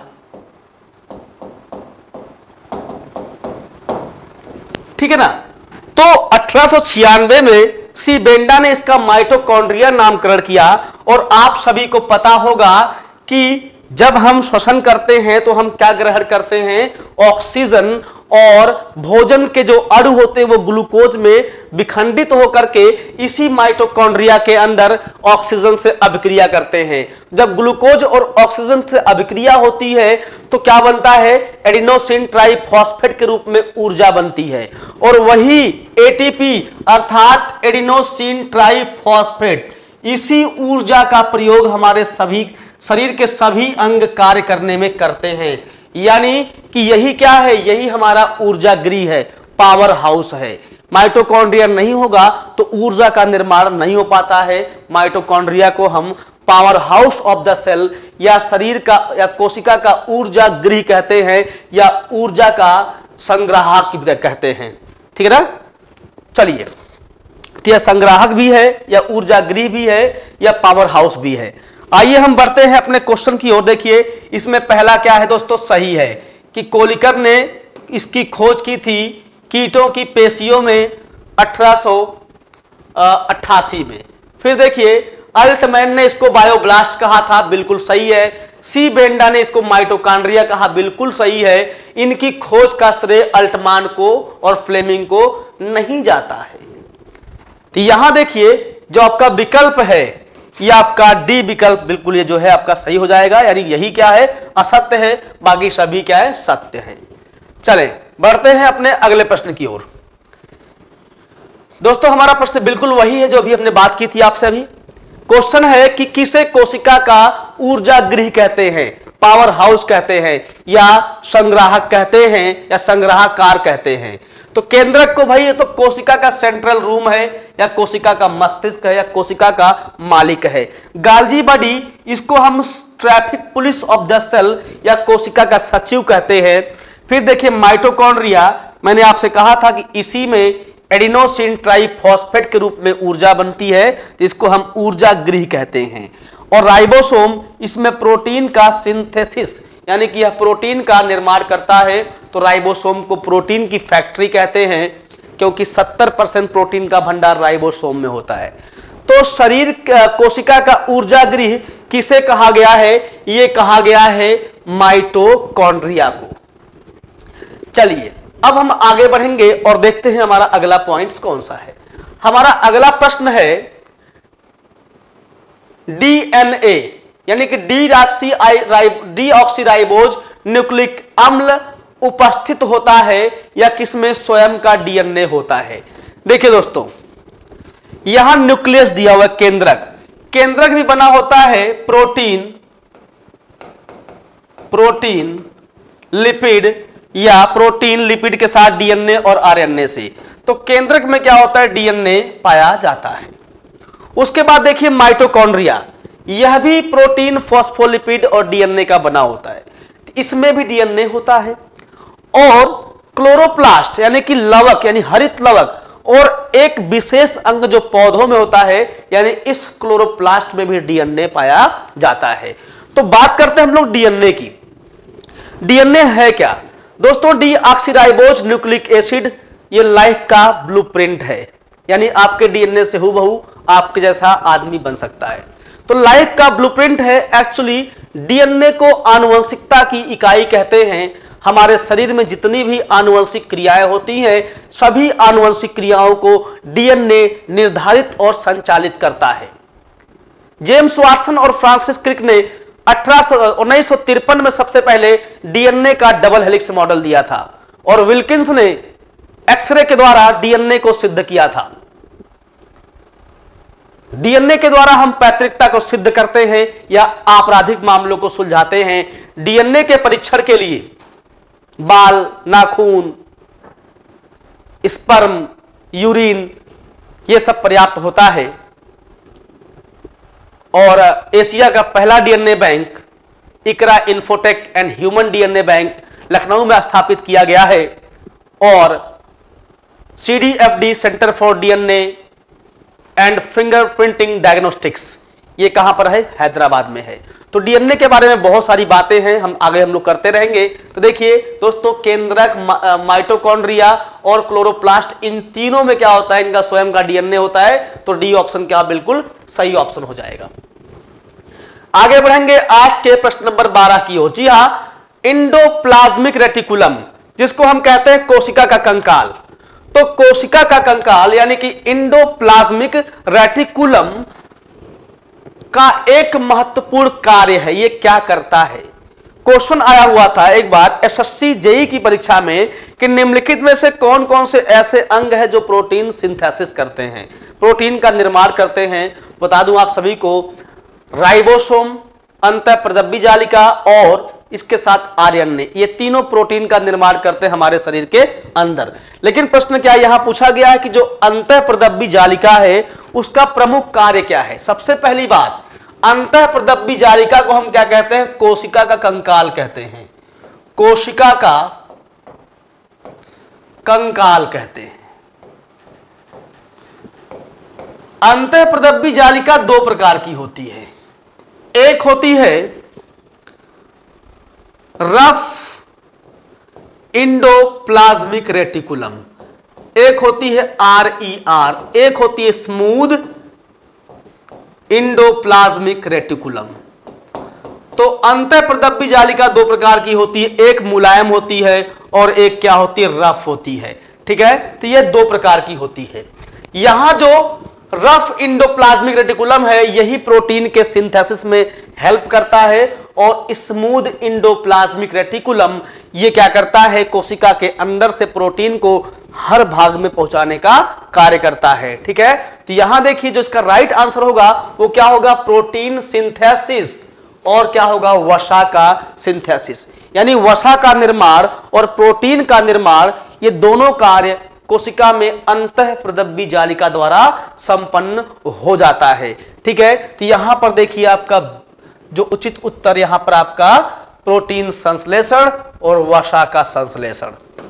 ठीक है ना। तो अठारह सौ छियानवे में सी बेंडा ने इसका माइटोकॉन्ड्रिया नामकरण किया। और आप सभी को पता होगा कि जब हम श्वसन करते हैं तो हम क्या ग्रहण करते हैं, ऑक्सीजन, और भोजन के जो अणु होते हैं वो ग्लूकोज में विखंडित होकर के इसी माइटोकॉन्ड्रिया के अंदर ऑक्सीजन से अभिक्रिया करते हैं। जब ग्लूकोज और ऑक्सीजन से अभिक्रिया होती है तो क्या बनता है, एडिनोसिन ट्राइफॉस्फेट के रूप में ऊर्जा बनती है। और वही एटीपी अर्थात एडिनोसिन ट्राइफॉस्फेट, इसी ऊर्जा का प्रयोग हमारे सभी शरीर के सभी अंग कार्य करने में करते हैं। यानी कि यही क्या है, यही हमारा ऊर्जा गृह है, पावर हाउस है। माइटोकॉन्ड्रिया नहीं होगा तो ऊर्जा का निर्माण नहीं हो पाता है। माइटोकॉन्ड्रिया को हम powerhouse of the cell या शरीर का या कोशिका का ऊर्जा गृह कहते हैं या ऊर्जा का संग्राहक कहते हैं। ठीक है ना। चलिए, तो यह संग्राहक भी है या ऊर्जा गृह भी है या पावर हाउस भी है। आइए हम बढ़ते हैं अपने क्वेश्चन की ओर। देखिए इसमें पहला क्या है दोस्तों, सही है कि कोलिकर ने इसकी खोज की थी कीटों की पेशियों में अठारह सौ अट्ठासी में। फिर देखिए अल्टमैन ने इसको बायोब्लास्ट कहा था, बिल्कुल सही है। सी बेंडा ने इसको माइटोकॉन्ड्रिया कहा, बिल्कुल सही है। इनकी खोज का श्रेय अल्टमान को और फ्लेमिंग को नहीं जाता है। तो यहां देखिए जो आपका विकल्प है ये आपका डी विकल्प, बिल्कुल ये जो है आपका सही हो जाएगा। यानी यही क्या है, असत्य है, बाकी सभी क्या है, सत्य है। चलें बढ़ते हैं अपने अगले प्रश्न की ओर। दोस्तों हमारा प्रश्न बिल्कुल वही है जो अभी हमने बात की थी आपसे। अभी क्वेश्चन है कि किसे कोशिका का ऊर्जा गृह कहते हैं, पावर हाउस कहते हैं या संग्राहक कहते हैं या संग्राहकार कहते हैं। तो केंद्रक को भाई ये तो कोशिका का सेंट्रल रूम है या कोशिका का मस्तिष्क है या कोशिका का मालिक है। गाल्जी बॉडी इसको हम traffic police of the cell या कोशिका का सचिव कहते हैं। फिर देखिए माइटोकॉन्ड्रिया, मैंने आपसे कहा था कि इसी में एडिनोसिन ट्राइफॉस्फेट के रूप में ऊर्जा बनती है, तो इसको हम ऊर्जा गृह कहते हैं। और राइबोसोम इसमें प्रोटीन का सिंथेसिस यानी कि यह प्रोटीन का निर्माण करता है, तो राइबोसोम को प्रोटीन की फैक्ट्री कहते हैं क्योंकि सत्तर परसेंट प्रोटीन का भंडार राइबोसोम में होता है। तो शरीर कोशिका का ऊर्जा गृह किसे कहा गया है, यह कहा गया है माइटोकॉन्ड्रिया को। चलिए अब हम आगे बढ़ेंगे और देखते हैं हमारा अगला पॉइंट कौन सा है। हमारा अगला प्रश्न है डीएनए यानी कि डीऑक्सीराइबोज न्यूक्लिक अम्ल उपस्थित होता है या किसमें स्वयं का डीएनए होता है। देखिए दोस्तों यहां न्यूक्लियस दिया हुआ केंद्रक, केंद्रक भी बना होता है प्रोटीन प्रोटीन लिपिड या प्रोटीन लिपिड के साथ डीएनए और आरएनए से। तो केंद्रक में क्या होता है, डीएनए पाया जाता है। उसके बाद देखिए माइटोकॉन्ड्रिया, यह भी प्रोटीन फॉस्फोलिपिड और डीएनए का बना होता है, इसमें भी डीएनए होता है। और क्लोरोप्लास्ट यानी कि लवक यानी हरित लवक और एक विशेष अंग जो पौधों में होता है यानी इस क्लोरोप्लास्ट में भी डीएनए पाया जाता है। तो बात करते हैं हम लोग डीएनए की। डीएनए है क्या दोस्तों, डीऑक्सीराइबोज न्यूक्लिक एसिड ये लाइफ का ब्लूप्रिंट है, यानी आपके डीएनए से हूबहू आपके जैसा आदमी बन सकता है। तो लाइफ का ब्लूप्रिंट है। एक्चुअली डीएनए को आनुवंशिकता की इकाई कहते हैं। हमारे शरीर में जितनी भी आनुवंशिक क्रियाएं होती हैं सभी आनुवंशिक क्रियाओं को डीएनए निर्धारित और संचालित करता है। जेम्स वाटसन और फ्रांसिस क्रिक ने अठारह उन्नीस सौ तिरपन में सबसे पहले डीएनए का डबल हेलिक्स मॉडल दिया था और विल्किंस ने एक्सरे के द्वारा डीएनए को सिद्ध किया था। डीएनए के द्वारा हम पैतृकता को सिद्ध करते हैं या आपराधिक मामलों को सुलझाते हैं। डीएनए के परीक्षण के लिए बाल, नाखून, स्पर्म, यूरिन ये सब पर्याप्त होता है। और एशिया का पहला DNA bank Ikra infotech and human DNA bank Lucknow में स्थापित किया गया है। और CDFD centre for DNA and fingerprinting diagnostics ये कहां पर है? हैदराबाद में है। तो डीएनए के बारे में बहुत सारी बातें हैं, हम आगे हम लोग करते रहेंगे। तो देखिए दोस्तों, केंद्रक, माइटोकॉन्ड्रिया और क्लोरोप्लास्ट, इन तीनों में क्या होता है? इनका स्वयं का डीएनए होता है। तो डी ऑप्शन क्या बिल्कुल सही ऑप्शन हो जाएगा। आगे बढ़ेंगे आज के प्रश्न नंबर बारह की ओर। जी हां, इंडोप्लाज्मिक रेटिकुलम, जिसको हम कहते हैं कोशिका का कंकाल। तो कोशिका का कंकाल यानी कि इंडोप्लाज्मिक रेटिकुलम का एक महत्वपूर्ण कार्य है। ये क्या करता है? क्वेश्चन आया हुआ था एक बार एसएससी जेई की परीक्षा में कि निम्नलिखित में से कौन कौन से ऐसे अंग हैं जो प्रोटीन सिंथेसिस करते हैं, प्रोटीन का निर्माण करते हैं। बता दूं आप सभी को, राइबोसोम, अंतःप्रदब्बी जालिका और इसके साथ आरएनए, ये तीनों प्रोटीन का निर्माण करते हैं हमारे शरीर के अंदर। लेकिन प्रश्न क्या यहां पूछा गया है कि जो अंतःप्रदब्बी जालिका है उसका प्रमुख कार्य क्या है? सबसे पहली बात, अंतःप्रदब्बी जालिका को हम क्या कहते हैं? कोशिका का कंकाल कहते हैं। कोशिका का कंकाल कहते हैं। अंतःप्रदब्बी जालिका दो प्रकार की होती है। एक होती है रफ इंडोप्लाज्मिक रेटिकुलम, एक होती है आर ई आर, एक होती है स्मूथ इंडोप्लाज्मिक रेटिकुलम। तो अंतःप्रदब्बी जालिका दो प्रकार की होती है, एक मुलायम होती है और एक क्या होती है? रफ होती है। ठीक है, तो ये दो प्रकार की होती है। यहां जो रफ इंडोप्लाज्मिक रेटिकुलम है यही प्रोटीन के सिंथेसिस में हेल्प करता है, और स्मूथ इंडोप्लाज्मिक रेटिकुलम ये क्या करता है? कोशिका के अंदर से प्रोटीन को हर भाग में पहुंचाने का कार्य करता है। ठीक है, तो यहां देखिए जो इसका राइट आंसर होगा वो क्या होगा? प्रोटीन सिंथेसिस, और क्या होगा? वसा का सिंथेसिस। यानी वसा का निर्माण और प्रोटीन का निर्माण, ये दोनों कार्य कोशिका में अंतःप्रदब्बी जालिका द्वारा संपन्न हो जाता है। ठीक है, तो यहां पर देखिए आपका जो उचित उत्तर यहां पर आपका प्रोटीन संश्लेषण और वसा का संश्लेषण।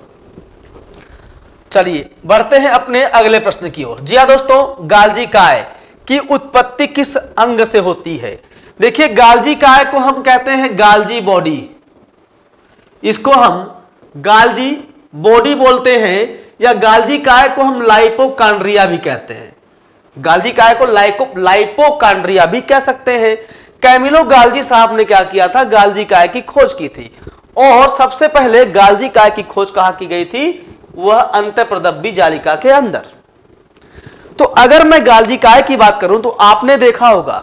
चलिए बढ़ते हैं अपने अगले प्रश्न की ओर। जी हां दोस्तों, गाल्जी काय की उत्पत्ति किस अंग से होती है? देखिए गाल्जी काय को हम कहते हैं गाल्जी बॉडी, इसको हम गाल्जी बॉडी बोलते हैं, या गाल्जी काय को हम लाइपोकांड्रिया भी कहते हैं। गाल्जी काय को लाइको लाइपोकांड्रिया भी कह सकते हैं। कैमिलो गाल्जी साहब ने क्या किया था? गाल्जी काय की खोज की थी, और सबसे पहले गाल्जी काय की खोज कहां की गई थी? वह अंतःप्रदब्बी जालिका के अंदर। तो अगर मैं गाल्जी काय की बात करूं तो आपने देखा होगा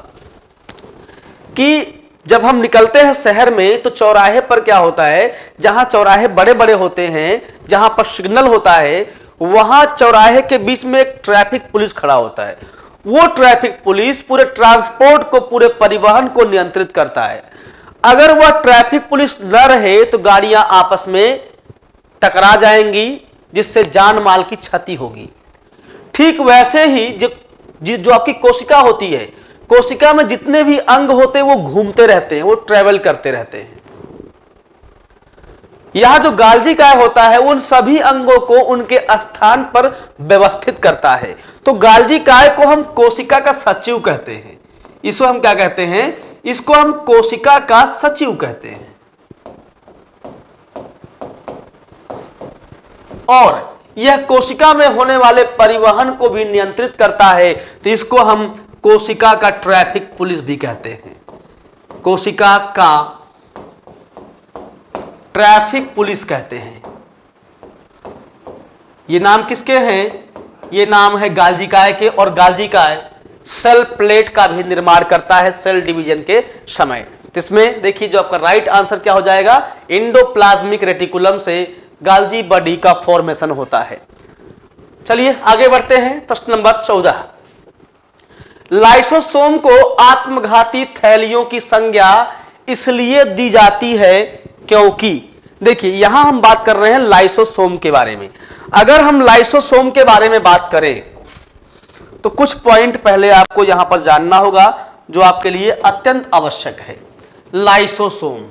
कि जब हम निकलते हैं शहर में तो चौराहे पर क्या होता है? जहां चौराहे बड़े बड़े होते हैं, जहां पर सिग्नल होता है, वहां चौराहे के बीच में एक ट्रैफिक पुलिस खड़ा होता है। वो ट्रैफिक पुलिस पूरे ट्रांसपोर्ट को, पूरे परिवहन को नियंत्रित करता है। अगर वह ट्रैफिक पुलिस न रहे तो गाड़ियां आपस में टकरा जाएंगी, जिससे जान माल की क्षति होगी। ठीक वैसे ही जो जो आपकी कोशिका होती है, कोशिका में जितने भी अंग होते हैं वो घूमते रहते हैं, वो ट्रेवल करते रहते हैं। यहां जो गाल्जी काय होता है उन सभी अंगों को उनके स्थान पर व्यवस्थित करता है। तो गाल्जी काय को हम कोशिका का सचिव कहते हैं। इसको हम क्या कहते हैं? इसको हम कोशिका का सचिव कहते हैं। और यह कोशिका में होने वाले परिवहन को भी नियंत्रित करता है, तो इसको हम कोशिका का ट्रैफिक पुलिस भी कहते हैं। कोशिका का ट्रैफिक पुलिस कहते हैं। ये नाम किसके हैं? ये नाम है गाल्जी काय के, और गाल्जी काय सेल प्लेट का भी निर्माण करता है सेल डिवीजन के समय। इसमें देखिए जो आपका राइट आंसर क्या हो जाएगा? इंडोप्लाज्मिक रेटिकुलम से गाल्जी बॉडी का फॉर्मेशन होता है। चलिए आगे बढ़ते हैं, प्रश्न नंबर चौदह। लाइसोसोम को आत्मघाती थैलियों की संज्ञा इसलिए दी जाती है क्योंकि, देखिए यहां हम बात कर रहे हैं लाइसोसोम के बारे में। अगर हम लाइसोसोम के बारे में बात करें तो कुछ पॉइंट पहले आपको यहां पर जानना होगा जो आपके लिए अत्यंत आवश्यक है। लाइसोसोम,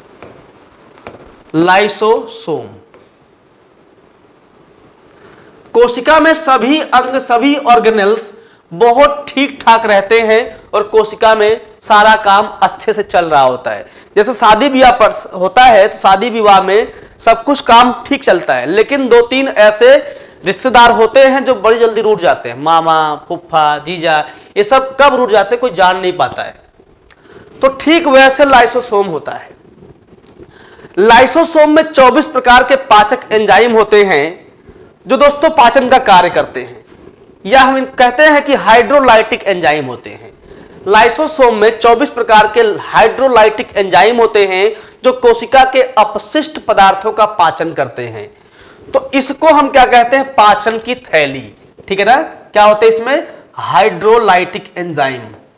लाइसोसोम कोशिका में सभी अंग, सभी ऑर्गेनल्स बहुत ठीक ठाक रहते हैं और कोशिका में सारा काम अच्छे से चल रहा होता है। जैसे शादी विवाह पर होता है तो शादी विवाह में सब कुछ काम ठीक चलता है, लेकिन दो तीन ऐसे रिश्तेदार होते हैं जो बड़ी जल्दी रूठ जाते हैं, मामा, फूफा, जीजा, ये सब कब रूठ जाते हैं कोई जान नहीं पाता है। तो ठीक वैसे लाइसोसोम होता है। लाइसोसोम में चौबीस प्रकार के पाचक एंजाइम होते हैं जो दोस्तों पाचन का कार्य करते हैं, या हम कहते हैं कि हाइड्रोलाइटिक एंजाइम होते हैं। लाइसोसोम में चौबीस प्रकार के हाइड्रोलाइटिक एंजाइम होते हैं जो कोशिका के अपशिष्ट पदार्थों का पाचन करते हैं। तो इसको हम क्या कहते हैं, पाचन की थैली। ठीक है ना, क्या होते हैं इसमें, हाइड्रोलाइटिक एंजाइम।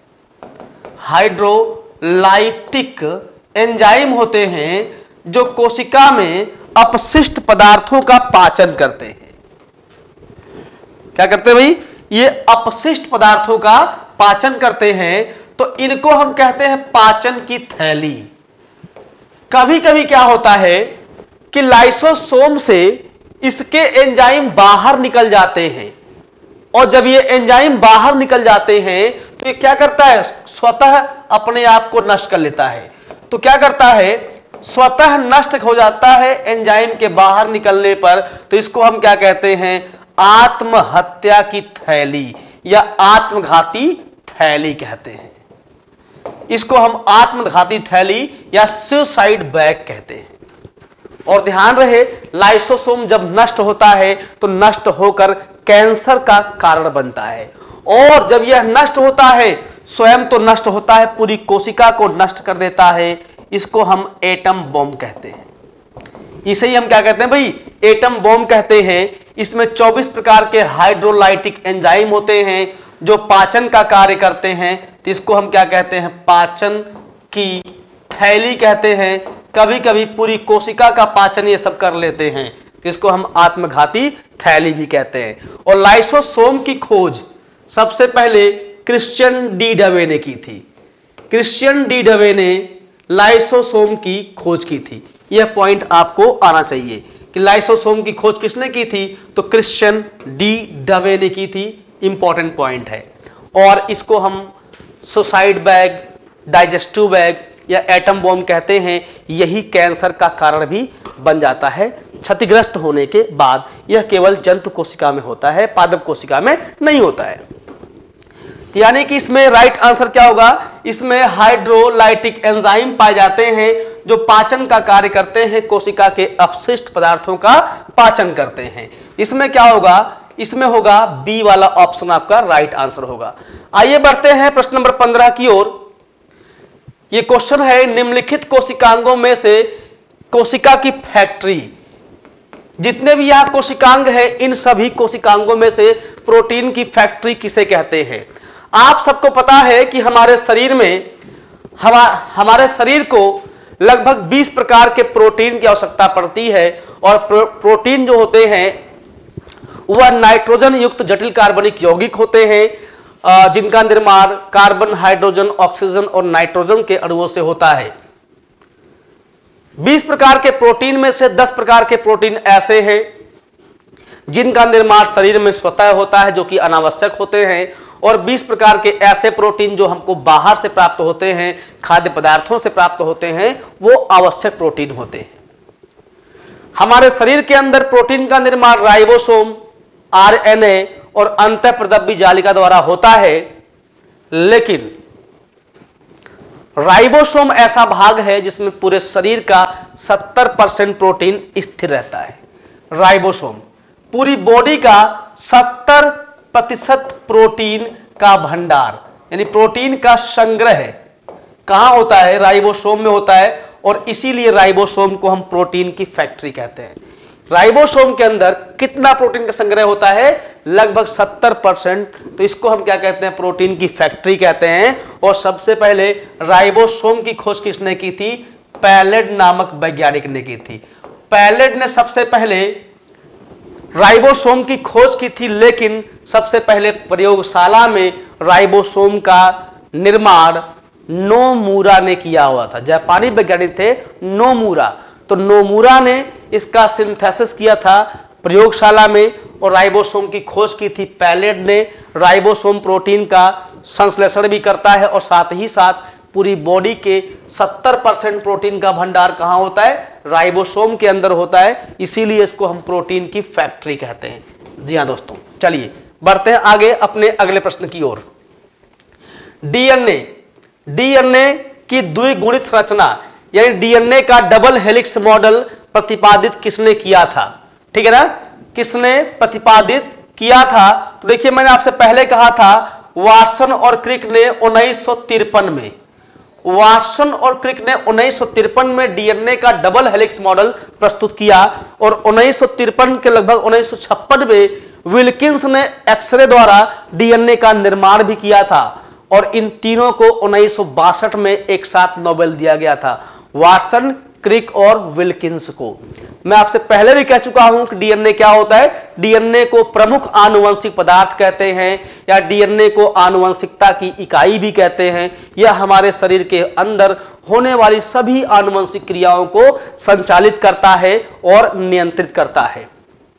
हाइड्रोलाइटिक एंजाइम होते हैं जो कोशिका में अपशिष्ट पदार्थों का पाचन करते हैं। क्या करते हैं भाई, ये अपशिष्ट पदार्थों का पाचन करते हैं, तो इनको हम कहते हैं पाचन की थैली। कभी कभी क्या होता है कि लाइसोसोम से इसके एंजाइम बाहर निकल जाते हैं, और जब ये एंजाइम बाहर निकल जाते हैं तो ये क्या करता है, स्वतः अपने आप को नष्ट कर लेता है। तो क्या करता है, स्वतः नष्ट हो जाता है एंजाइम के बाहर निकलने पर। तो इसको हम क्या कहते हैं, आत्महत्या की थैली या आत्मघाती थैली कहते हैं। इसको हम आत्मघाती थैली या सुसाइड बैग कहते हैं। और ध्यान रहे, लाइसोसोम जब नष्ट होता है तो नष्ट होकर कैंसर का कारण बनता है, और जब यह नष्ट होता है स्वयं तो नष्ट होता है, पूरी कोशिका को नष्ट कर देता है। इसको हम एटम बॉम्ब कहते हैं। इसे ही हम क्या कहते हैं भाई, एटम बॉम्ब कहते हैं। इसमें चौबीस प्रकार के हाइड्रोलाइटिक एंजाइम होते हैं जो पाचन का कार्य करते हैं। तो इसको हम क्या कहते हैं, पाचन की थैली कहते हैं। कभी कभी पूरी कोशिका का पाचन ये सब कर लेते हैं, तो इसको हम आत्मघाती थैली भी कहते हैं। और लाइसोसोम की खोज सबसे पहले क्रिश्चियन डी डवे ने की थी। क्रिश्चियन डी डवे ने लाइसोसोम की खोज की थी। यह पॉइंट आपको आना चाहिए कि लाइसोसोम की खोज किसने की थी, तो क्रिश्चियन डी डवे ने की थी। इंपॉर्टेंट पॉइंट है। और इसको हम सुसाइड बैग, डाइजेस्टिव बैग या एटम बॉम्ब कहते हैं। यही कैंसर का कारण भी बन जाता है क्षतिग्रस्त होने के बाद। यह केवल जंतु कोशिका में होता है, पादप कोशिका में नहीं होता है। यानी कि इसमें राइट आंसर क्या होगा, इसमें हाइड्रोलाइटिक एंजाइम पाए जाते हैं जो पाचन का कार्य करते हैं, कोशिका के अपशिष्ट पदार्थों का पाचन करते हैं। इसमें क्या होगा, इसमें होगा बी वाला ऑप्शन आपका राइट आंसर होगा। आइए बढ़ते हैं प्रश्न नंबर पंद्रह की ओर। यह क्वेश्चन है, निम्नलिखित कोशिकांगों में से कोशिका की फैक्ट्री, जितने भी यहां कोशिकांग है इन सभी कोशिकांगों में से प्रोटीन की फैक्ट्री किसे कहते हैं। आप सबको पता है कि हमारे शरीर में हमा, हमारे शरीर को लगभग बीस प्रकार के प्रोटीन की आवश्यकता पड़ती है। और प्रो, प्रोटीन जो होते हैं वह नाइट्रोजन युक्त जटिल कार्बनिक यौगिक होते हैं जिनका निर्माण कार्बन, हाइड्रोजन, ऑक्सीजन और नाइट्रोजन के अणुओं से होता है। बीस प्रकार के प्रोटीन में से दस प्रकार के प्रोटीन ऐसे हैं जिनका निर्माण शरीर में स्वतः होता है, जो कि अनावश्यक होते हैं। और बीस प्रकार के ऐसे प्रोटीन जो हमको बाहर से प्राप्त होते हैं, खाद्य पदार्थों से प्राप्त होते हैं, वो आवश्यक प्रोटीन होते हैं। हमारे शरीर के अंदर प्रोटीन का निर्माण राइबोसोम, आरएनए और अंतःप्रदब्बी जालिका द्वारा होता है। लेकिन राइबोसोम ऐसा भाग है जिसमें पूरे शरीर का सत्तर परसेंट प्रोटीन स्थिर रहता है। राइबोसोम पूरी बॉडी का सत्तर प्रतिशत प्रोटीन का भंडार, यानी प्रोटीन का संग्रह कहां होता है, राइबोसोम में होता है। और इसीलिए राइबोसोम को हम प्रोटीन की फैक्ट्री कहते हैं। राइबोसोम के अंदर कितना प्रोटीन का संग्रह होता है, लगभग सत्तर परसेंट। तो इसको हम क्या कहते हैं, प्रोटीन की फैक्ट्री कहते हैं। और सबसे पहले राइबोसोम की खोज किसने की थी, पैलेड नामक वैज्ञानिक ने की थी। पैलेड ने सबसे पहले राइबोसोम की खोज की थी, लेकिन सबसे पहले प्रयोगशाला में राइबोसोम का निर्माण नोमुरा ने किया हुआ था। जापानी वैज्ञानिक थे नोमुरा। तो नोमुरा ने इसका सिंथेसिस किया था प्रयोगशाला में, और राइबोसोम की खोज की थी पैलेट ने। राइबोसोम प्रोटीन का संश्लेषण भी करता है और साथ ही साथ पूरी बॉडी के सत्तर परसेंट प्रोटीन का भंडार कहां होता है? राइबोसोम के अंदर होता है, इसीलिए इसको हम प्रोटीन की फैक्ट्री कहते हैं। जी हां दोस्तों, चलिए बढ़ते हैं आगे अपने अगले प्रश्न की ओर। डीएनए डीएनए की द्विगुणित रचना यानी डीएनए का डबल हेलिक्स मॉडल प्रतिपादित किसने किया था? ठीक है ना, किसने प्रतिपादित किया था? तो देखिए, मैंने आपसे पहले कहा था वाटसन और क्रिक ने उन्नीस सौ तिरपन में वाटसन और क्रिक ने उन्नीस सौ तिरपन में डीएनए का डबल हेलिक्स मॉडल प्रस्तुत किया, और उन्नीस सौ तिरपन के लगभग उन्नीस सौ छप्पन में विल्किंस ने एक्सरे द्वारा डीएनए का निर्माण भी किया था, और इन तीनों को उन्नीस सौ बासठ में एक साथ नोबेल दिया गया था, वाटसन, क्रिक और विल्किंस को। मैं आपसे पहले भी कह चुका हूं कि डीएनए क्या होता है। डीएनए को प्रमुख आनुवंशिक पदार्थ कहते हैं, या डीएनए को आनुवंशिकता की इकाई भी कहते हैं। यह हमारे शरीर के अंदर होने वाली सभी आनुवंशिक क्रियाओं को संचालित करता है और नियंत्रित करता है।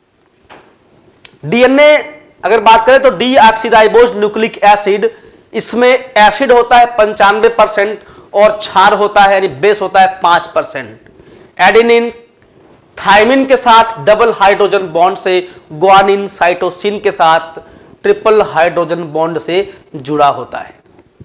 डीएनए अगर बात करें तो डीऑक्सीराइबोज न्यूक्लिक एसिड, इसमें एसिड होता है पंचानवे परसेंट और क्षार होता है यानी बेस होता है पांच परसेंट। एडेनिन थायमिन के साथ डबल हाइड्रोजन बॉन्ड से, ग्वानिन साइटोसिन के साथ ट्रिपल हाइड्रोजन बॉन्ड से जुड़ा होता है।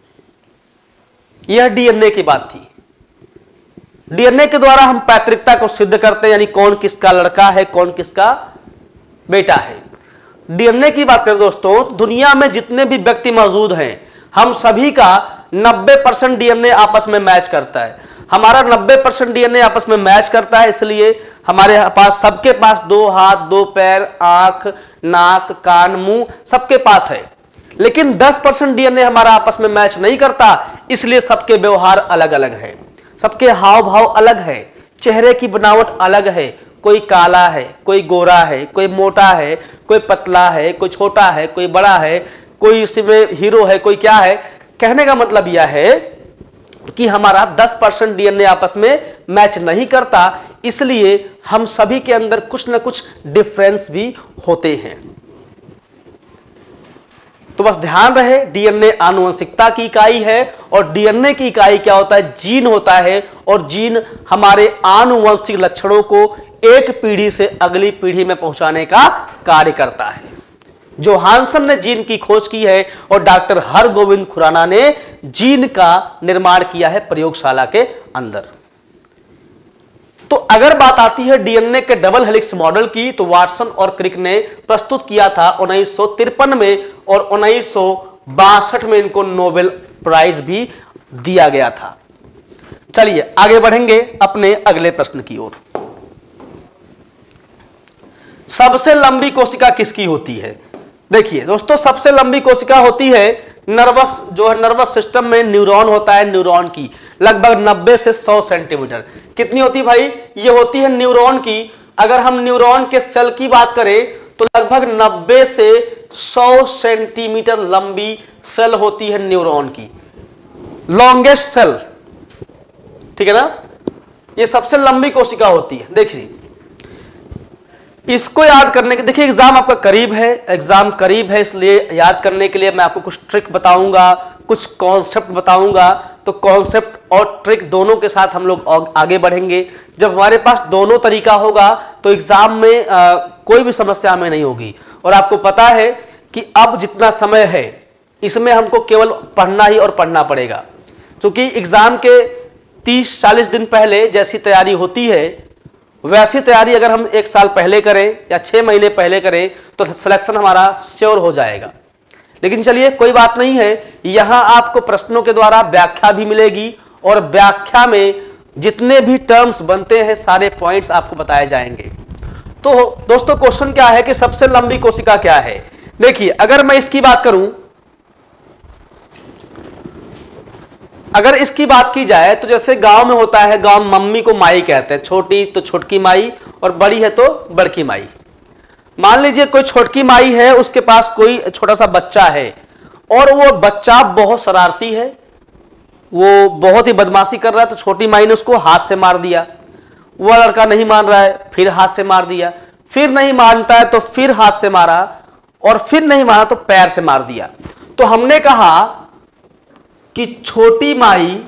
यह डीएनए की बात थी। डीएनए के द्वारा हम पैतृकता को सिद्ध करते हैं, यानी कौन किसका लड़का है, कौन किसका बेटा है। डीएनए की बात करें दोस्तों, दुनिया में जितने भी व्यक्ति मौजूद हैं, हम सभी का नब्बे परसेंट डीएनए आपस में मैच करता है। हमारा नब्बे परसेंट डीएनए आपस में मैच करता है, इसलिए हमारे पास सबके पास दो हाथ, दो पैर, आंख, नाक, कान, मुंह सबके पास है। लेकिन दस परसेंट डीएनए हमारा आपस में मैच नहीं करता, इसलिए सबके व्यवहार अलग अलग है, सबके हाव भाव अलग है, चेहरे की बनावट अलग है। कोई काला है, कोई गोरा है, कोई मोटा है, कोई पतला है, कोई छोटा है, कोई बड़ा है, कोई इसमें हीरो है, कोई क्या है। कहने का मतलब यह है कि हमारा दस परसेंट डीएनए आपस में मैच नहीं करता, इसलिए हम सभी के अंदर कुछ ना कुछ डिफरेंस भी होते हैं। तो बस ध्यान रहे, डीएनए आनुवंशिकता की इकाई है, और डीएनए की इकाई क्या होता है? जीन होता है, और जीन हमारे आनुवंशिक लक्षणों को एक पीढ़ी से अगली पीढ़ी में पहुंचाने का कार्य करता है। जोहानसन ने जीन की खोज की है, और डॉक्टर हरगोविंद खुराना ने जीन का निर्माण किया है प्रयोगशाला के अंदर। तो अगर बात आती है डीएनए के डबल हेलिक्स मॉडल की, तो वाटसन और क्रिक ने प्रस्तुत किया था उन्नीस सौ तिरपन में, और उन्नीस सौ बासठ में इनको नोबेल प्राइज भी दिया गया था। चलिए आगे बढ़ेंगे अपने अगले प्रश्न की ओर। सबसे लंबी कोशिका किसकी होती है? देखिए दोस्तों, सबसे लंबी कोशिका होती है नर्वस जो है नर्वस सिस्टम में न्यूरॉन होता है, न्यूरॉन की लगभग नब्बे से सौ सेंटीमीटर। कितनी होती है भाई? ये होती है न्यूरॉन की। अगर हम न्यूरॉन के सेल की बात करें तो लगभग नब्बे से सौ सेंटीमीटर लंबी सेल होती है न्यूरॉन की, लॉन्गेस्ट सेल। ठीक है ना, ये सबसे लंबी कोशिका होती है। देखिए इसको याद करने के, देखिए एग्जाम आपका करीब है, एग्जाम करीब है, इसलिए याद करने के लिए मैं आपको कुछ ट्रिक बताऊंगा, कुछ कॉन्सेप्ट बताऊंगा। तो कॉन्सेप्ट और ट्रिक दोनों के साथ हम लोग आगे बढ़ेंगे। जब हमारे पास दोनों तरीका होगा तो एग्जाम में आ, कोई भी समस्या हमें नहीं होगी। और आपको पता है कि अब जितना समय है इसमें हमको केवल पढ़ना ही और पढ़ना पड़ेगा, क्योंकि एग्जाम के तीस चालीस दिन पहले जैसी तैयारी होती है वैसी तैयारी अगर हम एक साल पहले करें या छह महीने पहले करें तो सिलेक्शन हमारा श्योर हो जाएगा। लेकिन चलिए कोई बात नहीं है, यहां आपको प्रश्नों के द्वारा व्याख्या भी मिलेगी, और व्याख्या में जितने भी टर्म्स बनते हैं सारे पॉइंट्स आपको बताए जाएंगे। तो दोस्तों क्वेश्चन क्या है कि सबसे लंबी कोशिका क्या है? देखिए अगर मैं इसकी बात करूं, अगर इसकी बात की जाए तो जैसे गांव में होता है, गांव में मम्मी को माई कहते हैं, छोटी तो छोटकी माई और बड़ी है तो बड़की माई। मान लीजिए कोई छोटकी माई है, उसके पास कोई छोटा सा बच्चा है और वो बच्चा बहुत शरारती है, वो बहुत ही बदमाशी कर रहा है, तो छोटी माई ने उसको हाथ से मार दिया। वह लड़का नहीं मान रहा है, फिर हाथ से मार दिया, फिर नहीं मानता है तो फिर हाथ से मारा, और फिर नहीं माना तो पैर से मार दिया। तो हमने कहा कि छोटी माई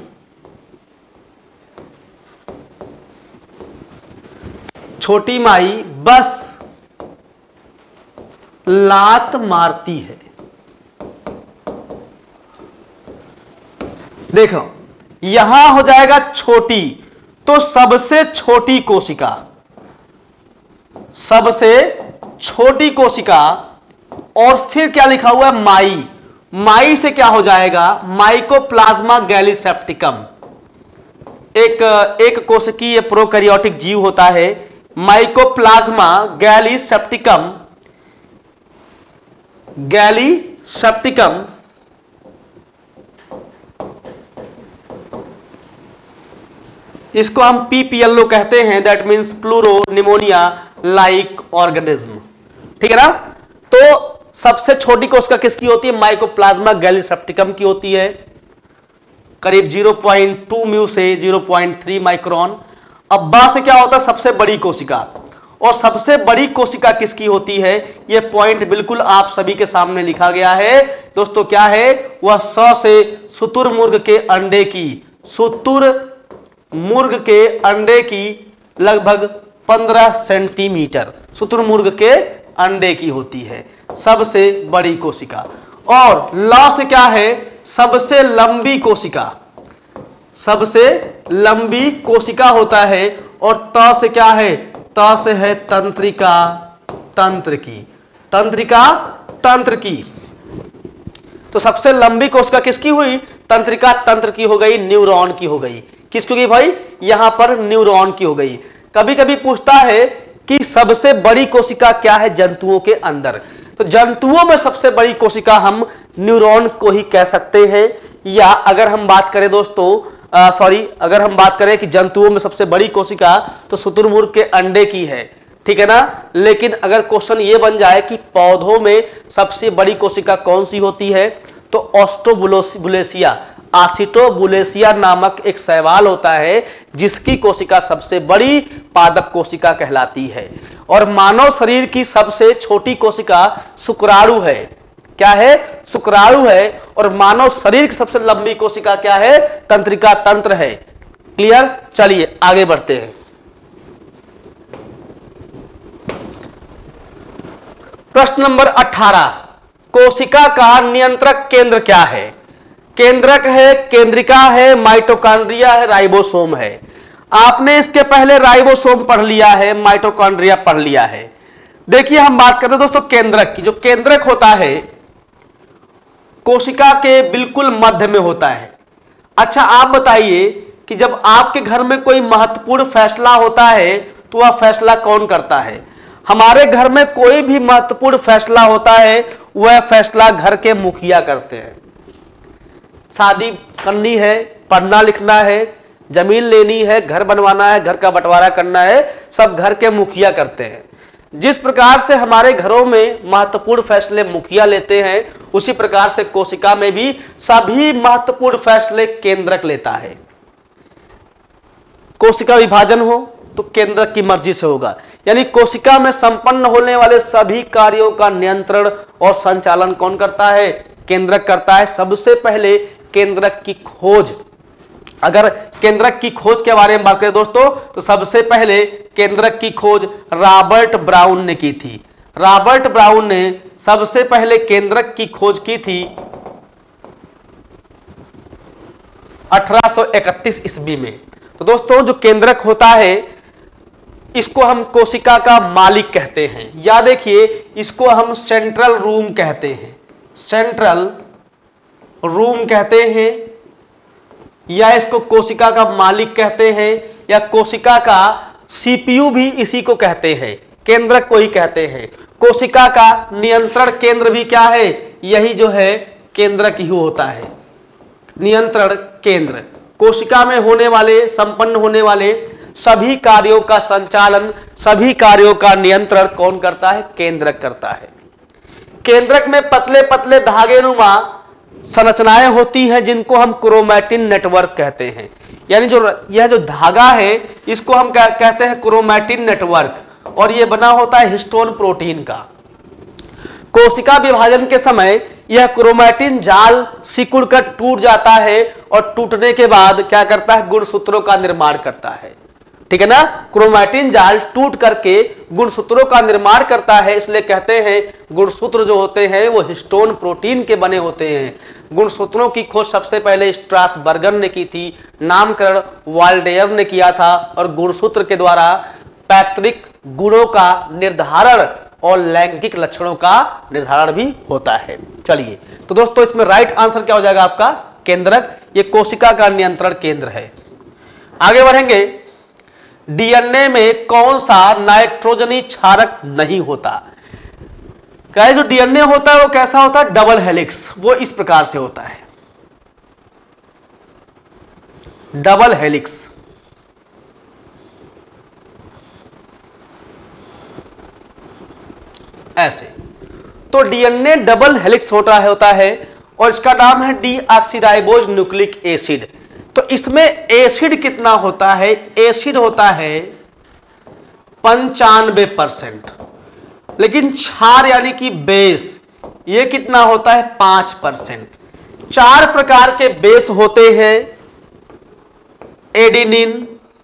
छोटी माई बस लात मारती है। देखो यहां हो जाएगा छोटी, तो सबसे छोटी कोशिका, सबसे छोटी कोशिका, और फिर क्या लिखा हुआ है माई। माई से क्या हो जाएगा, माइकोप्लाज्मा गैलीसेप्टिकम। एक एक कोशिकीय प्रोकैरियोटिक जीव होता है, माइकोप्लाज्मा गैलीसेप्टिकम। गैलीसेप्टिकम इसको हम पीपीएलओ कहते हैं, that means pleuro pneumonia like organism. ठीक है ना। तो सबसे छोटी कोशिका किसकी होती है, माइकोप्लाज्मा गैलीसेप्टिकम की होती है, करीब ज़ीरो पॉइंट टू म्यू से ज़ीरो पॉइंट थ्री माइक्रोन। अब बा से क्या होता है, सबसे बड़ी कोशिका, और सबसे बड़ी कोशिका किसकी होती है, यह पॉइंट बिल्कुल आप सभी के सामने लिखा गया है दोस्तों। क्या है वह, स से शुतुरमुर्ग के अंडे की, शुतुरमुर्ग के अंडे की लगभग पंद्रह सेंटीमीटर शुतुरमुर्ग के अंडे की होती है सबसे बड़ी कोशिका। और ल से क्या है, सबसे लंबी कोशिका, सबसे लंबी कोशिका होता है। और त से क्या है, त से है तंत्रिका, तंत्र की, तंत्रिका तंत्र की। तो सबसे लंबी कोशिका किसकी हुई, तंत्रिका तंत्र की हो गई, न्यूरॉन की हो गई। किसकी होगी भाई, यहां पर न्यूरॉन की हो गई। कभी कभी पूछता है कि सबसे बड़ी कोशिका क्या है जंतुओं के अंदर, तो जंतुओं में सबसे बड़ी कोशिका हम न्यूरॉन को ही कह सकते हैं। या अगर हम बात करें दोस्तों, सॉरी अगर हम बात करें कि जंतुओं में सबसे बड़ी कोशिका तो शुतुरमुर्ग के अंडे की है, ठीक है ना। लेकिन अगर क्वेश्चन ये बन जाए कि पौधों में सबसे बड़ी कोशिका कौन सी होती है, तो ऑस्ट्रोबुलेसिया, आसिटोबुलेसिया नामक एक शैवाल होता है जिसकी कोशिका सबसे बड़ी पादप कोशिका कहलाती है। और मानव शरीर की सबसे छोटी कोशिका शुक्राणु है। क्या है, शुक्राणु है। और मानव शरीर की सबसे लंबी कोशिका क्या है, तंत्रिका तंत्र है। क्लियर। चलिए आगे बढ़ते हैं। प्रश्न नंबर अठारह, कोशिका का नियंत्रक केंद्र क्या है। केंद्रक है, केंद्रिका है, माइटोकॉन्ड्रिया है, राइबोसोम है। आपने इसके पहले राइबोसोम पढ़ लिया है, माइटोकॉन्ड्रिया पढ़ लिया है। देखिए हम बात करते हैं दोस्तों केंद्रक की। जो केंद्रक होता है कोशिका के बिल्कुल मध्य में होता है। अच्छा आप बताइए कि जब आपके घर में कोई महत्वपूर्ण फैसला होता है तो वह फैसला कौन करता है। हमारे घर में कोई भी महत्वपूर्ण फैसला होता है वह फैसला घर के मुखिया करते हैं। शादी करनी है, पढ़ना लिखना है, जमीन लेनी है, घर बनवाना है, घर का बंटवारा करना है, सब घर के मुखिया करते हैं। जिस प्रकार से हमारे घरों में महत्वपूर्ण फैसले मुखिया लेते हैं, उसी प्रकार से कोशिका में भी सभी महत्वपूर्ण फैसले केंद्रक लेता है। कोशिका विभाजन हो तो केंद्रक की मर्जी से होगा, यानी कोशिका में संपन्न होने वाले सभी कार्यों का नियंत्रण और संचालन कौन करता है, केंद्रक करता है। सबसे पहले केंद्रक की खोज, अगर केंद्रक की खोज के बारे में बात करें दोस्तों, तो सबसे पहले केंद्रक की खोज रॉबर्ट ब्राउन ने की थी। रॉबर्ट ब्राउन ने सबसे पहले केंद्रक की खोज की थी अठारह सौ इकतीस ईस्वी में। तो दोस्तों जो केंद्रक होता है इसको हम कोशिका का मालिक कहते हैं, या देखिए इसको हम सेंट्रल रूम कहते हैं, सेंट्रल रूम कहते हैं, या इसको कोशिका का मालिक कहते हैं, या कोशिका का सीपीयू भी इसी को कहते हैं, केंद्रक को ही कहते हैं। कोशिका का नियंत्रण केंद्र भी क्या है, यही जो है केंद्रक ही होता है। नियंत्रण केंद्र कोशिका में होने वाले, संपन्न होने वाले सभी कार्यों का संचालन, सभी कार्यों का नियंत्रण कौन करता है, केंद्रक करता है। केंद्रक में पतले पतले धागेनुमा संरचनाएं होती हैं जिनको हम क्रोमैटिन नेटवर्क कहते हैं। यानी जो यह जो धागा है इसको हम कहते हैं क्रोमैटिन नेटवर्क, और ये बना होता है हिस्टोन प्रोटीन का। कोशिका विभाजन के समय यह क्रोमैटिन जाल सिकुड़ कर टूट जाता है और टूटने के बाद क्या करता है, गुणसूत्रों का निर्माण करता है। ठीक है ना, क्रोमैटिन जाल टूट करके गुणसूत्रों का निर्माण करता है, इसलिए कहते हैं गुणसूत्र जो होते हैं वो हिस्टोन प्रोटीन के बने होते हैं। गुणसूत्रों की खोज सबसे पहले स्ट्रासबर्गर ने की थी, नामकरण वाल्डेयर ने किया था, और गुणसूत्र के द्वारा पैतृक गुणों का निर्धारण और लैंगिक लक्षणों का निर्धारण भी होता है। चलिए, तो दोस्तों इसमें राइट आंसर क्या हो जाएगा आपका, केंद्रक। ये कोशिका का नियंत्रण केंद्र है। आगे बढ़ेंगे, डीएनए में कौन सा नाइट्रोजनी क्षारक नहीं होता। क्या जो डीएनए होता है वो कैसा होता है, डबल हेलिक्स। वो इस प्रकार से होता है, डबल हेलिक्स। ऐसे तो डीएनए डबल हेलिक्स होता है होता है और इसका नाम है डीऑक्सीराइबोज न्यूक्लिक एसिड। तो इसमें एसिड कितना होता है, एसिड होता है पंचानवे परसेंट, लेकिन क्षार यानी कि बेस ये कितना होता है, पांच परसेंट। चार प्रकार के बेस होते हैं, adenine,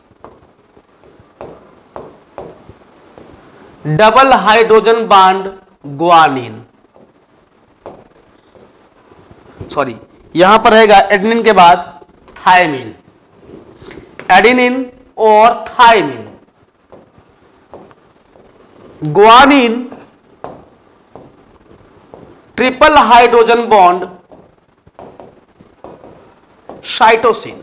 double hydrogen bond guanine, sorry यहां पर रहेगा एडेनिन के बाद थायमिन, एडेनिन और thymine. Guanine triple hydrogen bond cytosine,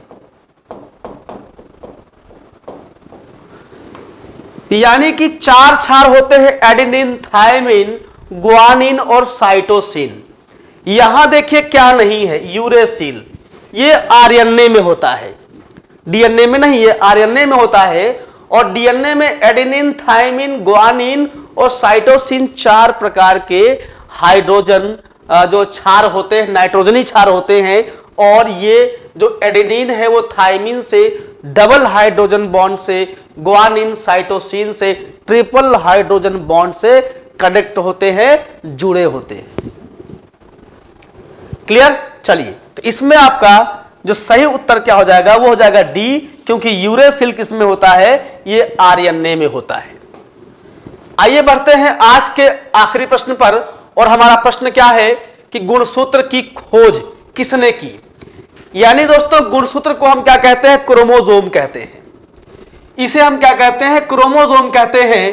यानी कि चार क्षार होते हैं, एडेनिन, थायमिन, ग्वानिन और साइटोसिन। यहां देखिए क्या नहीं है, यूरेसिल। ये आरएनए में होता है, डीएनए में नहीं, ये आरएनए में होता है। और डीएनए में एडेनिन, थायमिन, ग्वानिन और साइटोसिन चार प्रकार के हाइड्रोजन जो क्षार होते हैं, नाइट्रोजनी क्षार होते हैं। और ये जो एडेनिन है वो थायमिन से डबल हाइड्रोजन बॉन्ड से, ग्वानिन साइटोसिन से ट्रिपल हाइड्रोजन बॉन्ड से कनेक्ट होते हैं, जुड़े होते हैं। क्लियर। चलिए, तो इसमें आपका जो सही उत्तर क्या हो जाएगा, वो हो जाएगा डी, क्योंकि यूरेसिल किसमें होता है, ये आरएनए में होता है। आइए बढ़ते हैं आज के आखिरी प्रश्न पर। और हमारा प्रश्न क्या है कि गुणसूत्र की खोज किसने की। यानी दोस्तों गुणसूत्र को हम क्या कहते हैं, क्रोमोसोम कहते हैं। इसे हम क्या कहते हैं, क्रोमोसोम कहते हैं,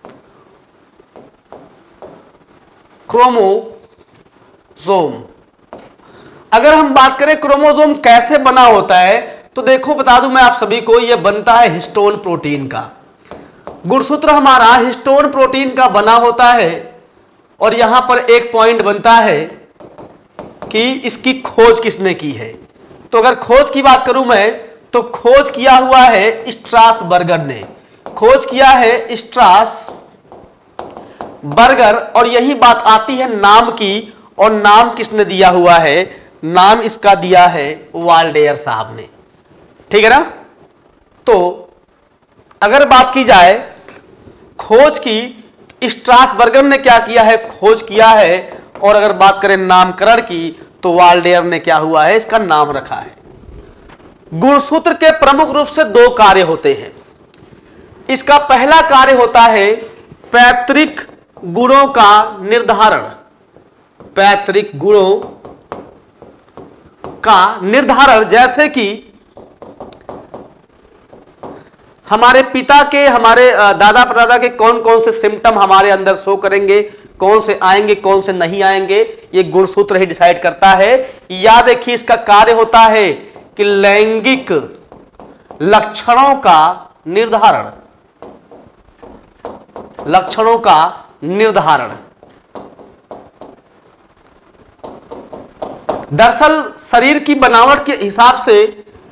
क्रोमोसोम। अगर हम बात करें क्रोमोसोम कैसे बना होता है, तो देखो बता दूं मैं आप सभी को, यह बनता है हिस्टोन प्रोटीन का। गुणसूत्र हमारा हिस्टोन प्रोटीन का बना होता है। और यहां पर एक पॉइंट बनता है कि इसकी खोज किसने की है। तो अगर खोज की बात करूं मैं, तो खोज किया हुआ है स्ट्रासबर्गर ने, खोज किया है स्ट्रासबर्गर। और यही बात आती है नाम की, और नाम किसने दिया हुआ है, नाम इसका दिया है वाल्डेयर साहब ने। ठीक है ना। तो अगर बात की जाए खोज की, स्ट्रासबर्गर ने क्या किया है, खोज किया है। और अगर बात करें नामकरण की, तो वाल्डेयर ने क्या हुआ है, इसका नाम रखा है। गुणसूत्र के प्रमुख रूप से दो कार्य होते हैं। इसका पहला कार्य होता है पैतृक गुणों का निर्धारण, पैतृक गुणों का निर्धारण। जैसे कि हमारे पिता के, हमारे दादा परदादा के कौन कौन से सिम्टम हमारे अंदर शो करेंगे, कौन से आएंगे कौन से नहीं आएंगे, ये गुणसूत्र ही डिसाइड करता है। या देखिए इसका कार्य होता है कि लैंगिक लक्षणों का निर्धारण, लक्षणों का निर्धारण। दरअसल शरीर की बनावट के हिसाब से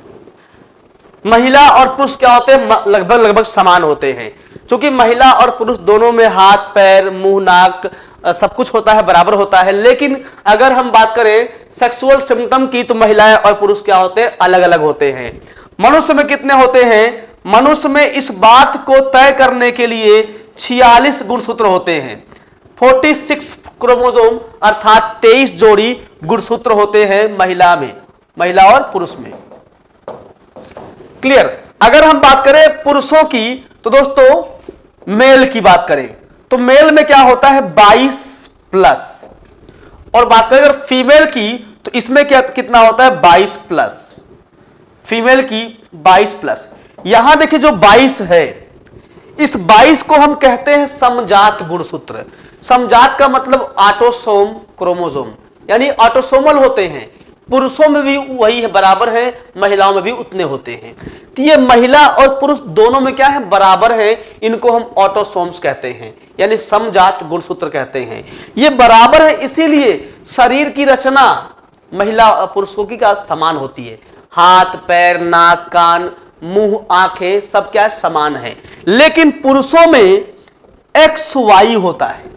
महिला और पुरुष क्या होते हैं, लगभग लगभग समान होते हैं। क्योंकि महिला और पुरुष दोनों में हाथ, पैर, मुंह, नाक सब कुछ होता है, बराबर होता है। लेकिन अगर हम बात करें सेक्सुअल सिम्टम की, तो महिलाएं और पुरुष क्या होते हैं, अलग अलग होते हैं। मनुष्य में कितने होते हैं, मनुष्य में इस बात को तय करने के लिए छियालीस गुणसूत्र होते हैं। छियालीस क्रोमोसोम अर्थात तेईस जोड़ी गुणसूत्र होते हैं महिला में, महिला और पुरुष में। क्लियर। अगर हम बात करें पुरुषों की तो दोस्तों मेल की बात करें तो मेल में क्या होता है बाईस प्लस, और बात करें अगर फीमेल की तो इसमें क्या कितना होता है बाईस प्लस, फीमेल की बाईस प्लस। यहां देखिए जो बाईस है, इस बाईस को हम कहते हैं समजात गुणसूत्र। समजात का मतलब ऑटोसोम क्रोमोसोम, यानी ऑटोसोमल होते हैं। पुरुषों में भी वही है, बराबर है, महिलाओं में भी उतने होते हैं। तो ये महिला और पुरुष दोनों में क्या है बराबर है, इनको हम ऑटोसोम्स कहते हैं, यानी समजात गुणसूत्र कहते हैं। ये बराबर है इसीलिए शरीर की रचना महिला और पुरुषों की क्या समान होती है। हाथ, पैर, नाक, कान, मुंह, आंखें सब क्या समान है। लेकिन पुरुषों में एक्स वाई होता है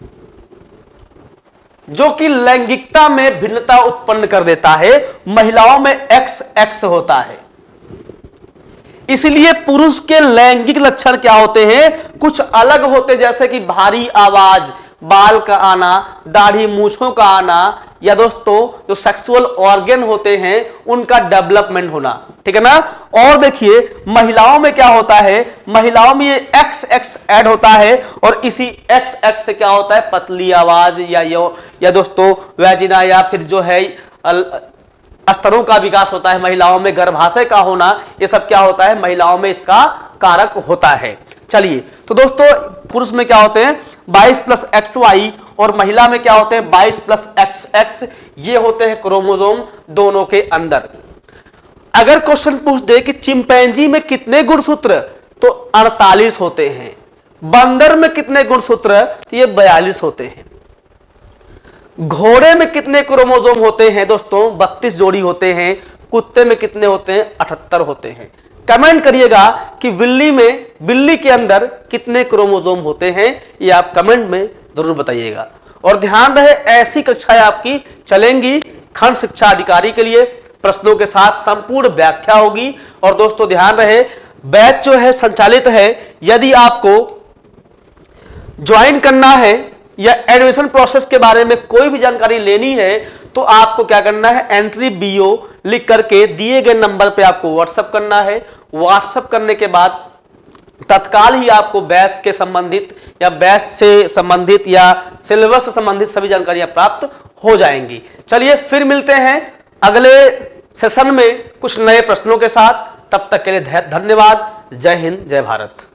जो कि लैंगिकता में भिन्नता उत्पन्न कर देता है। महिलाओं में एक्स एक्स होता है। इसलिए पुरुष के लैंगिक लक्षण क्या होते हैं, कुछ अलग होते, जैसे कि भारी आवाज, बाल का आना, दाढ़ी मूछों का आना, या दोस्तों जो सेक्सुअल ऑर्गन होते हैं उनका डेवलपमेंट होना, ठीक है ना। और देखिए महिलाओं में क्या होता है, महिलाओं में ये एक्स एक्स ऐड होता है, और इसी एक्स एक्स से क्या होता है पतली आवाज, या यो, या दोस्तों वैजिना, या फिर जो है स्तरों का विकास होता है महिलाओं में, गर्भाशय का होना, ये सब क्या होता है महिलाओं में इसका कारक होता है। चलिए तो दोस्तों पुरुष में क्या होते हैं बाईस प्लस एक्स वाई, और महिला में क्या होते हैं बाईस प्लस एक्स एक्स। ये होते हैं क्रोमोसोम दोनों के अंदर। अगर क्वेश्चन पूछ दे कि चिंपैंजी में कितने गुणसूत्र, तो अड़तालीस होते हैं। बंदर में कितने गुणसूत्र, तो ये बयालीस होते हैं। घोड़े में कितने क्रोमोसोम होते हैं दोस्तों, बत्तीस जोड़ी होते हैं। कुत्ते में कितने होते हैं, अठहत्तर होते हैं। कमेंट करिएगा कि बिल्ली में, बिल्ली के अंदर कितने क्रोमोसोम होते हैं, ये आप कमेंट में जरूर बताइएगा। और ध्यान रहे ऐसी कक्षाएं आपकी चलेंगी खंड शिक्षा अधिकारी के लिए, प्रश्नों के साथ संपूर्ण व्याख्या होगी। और दोस्तों ध्यान रहे बैच जो है संचालित है, यदि आपको ज्वाइन करना है या एडमिशन प्रोसेस के बारे में कोई भी जानकारी लेनी है, तो आपको क्या करना है एंट्री बीओ लिख करके दिए गए नंबर पे आपको व्हाट्सएप करना है। व्हाट्सएप करने के बाद तत्काल ही आपको बैच के संबंधित या बैच से संबंधित या सिलेबस से संबंधित सभी जानकारियां प्राप्त हो जाएंगी। चलिए फिर मिलते हैं अगले सेशन में कुछ नए प्रश्नों के साथ। तब तक के लिए धन्यवाद। जय हिंद, जय भारत।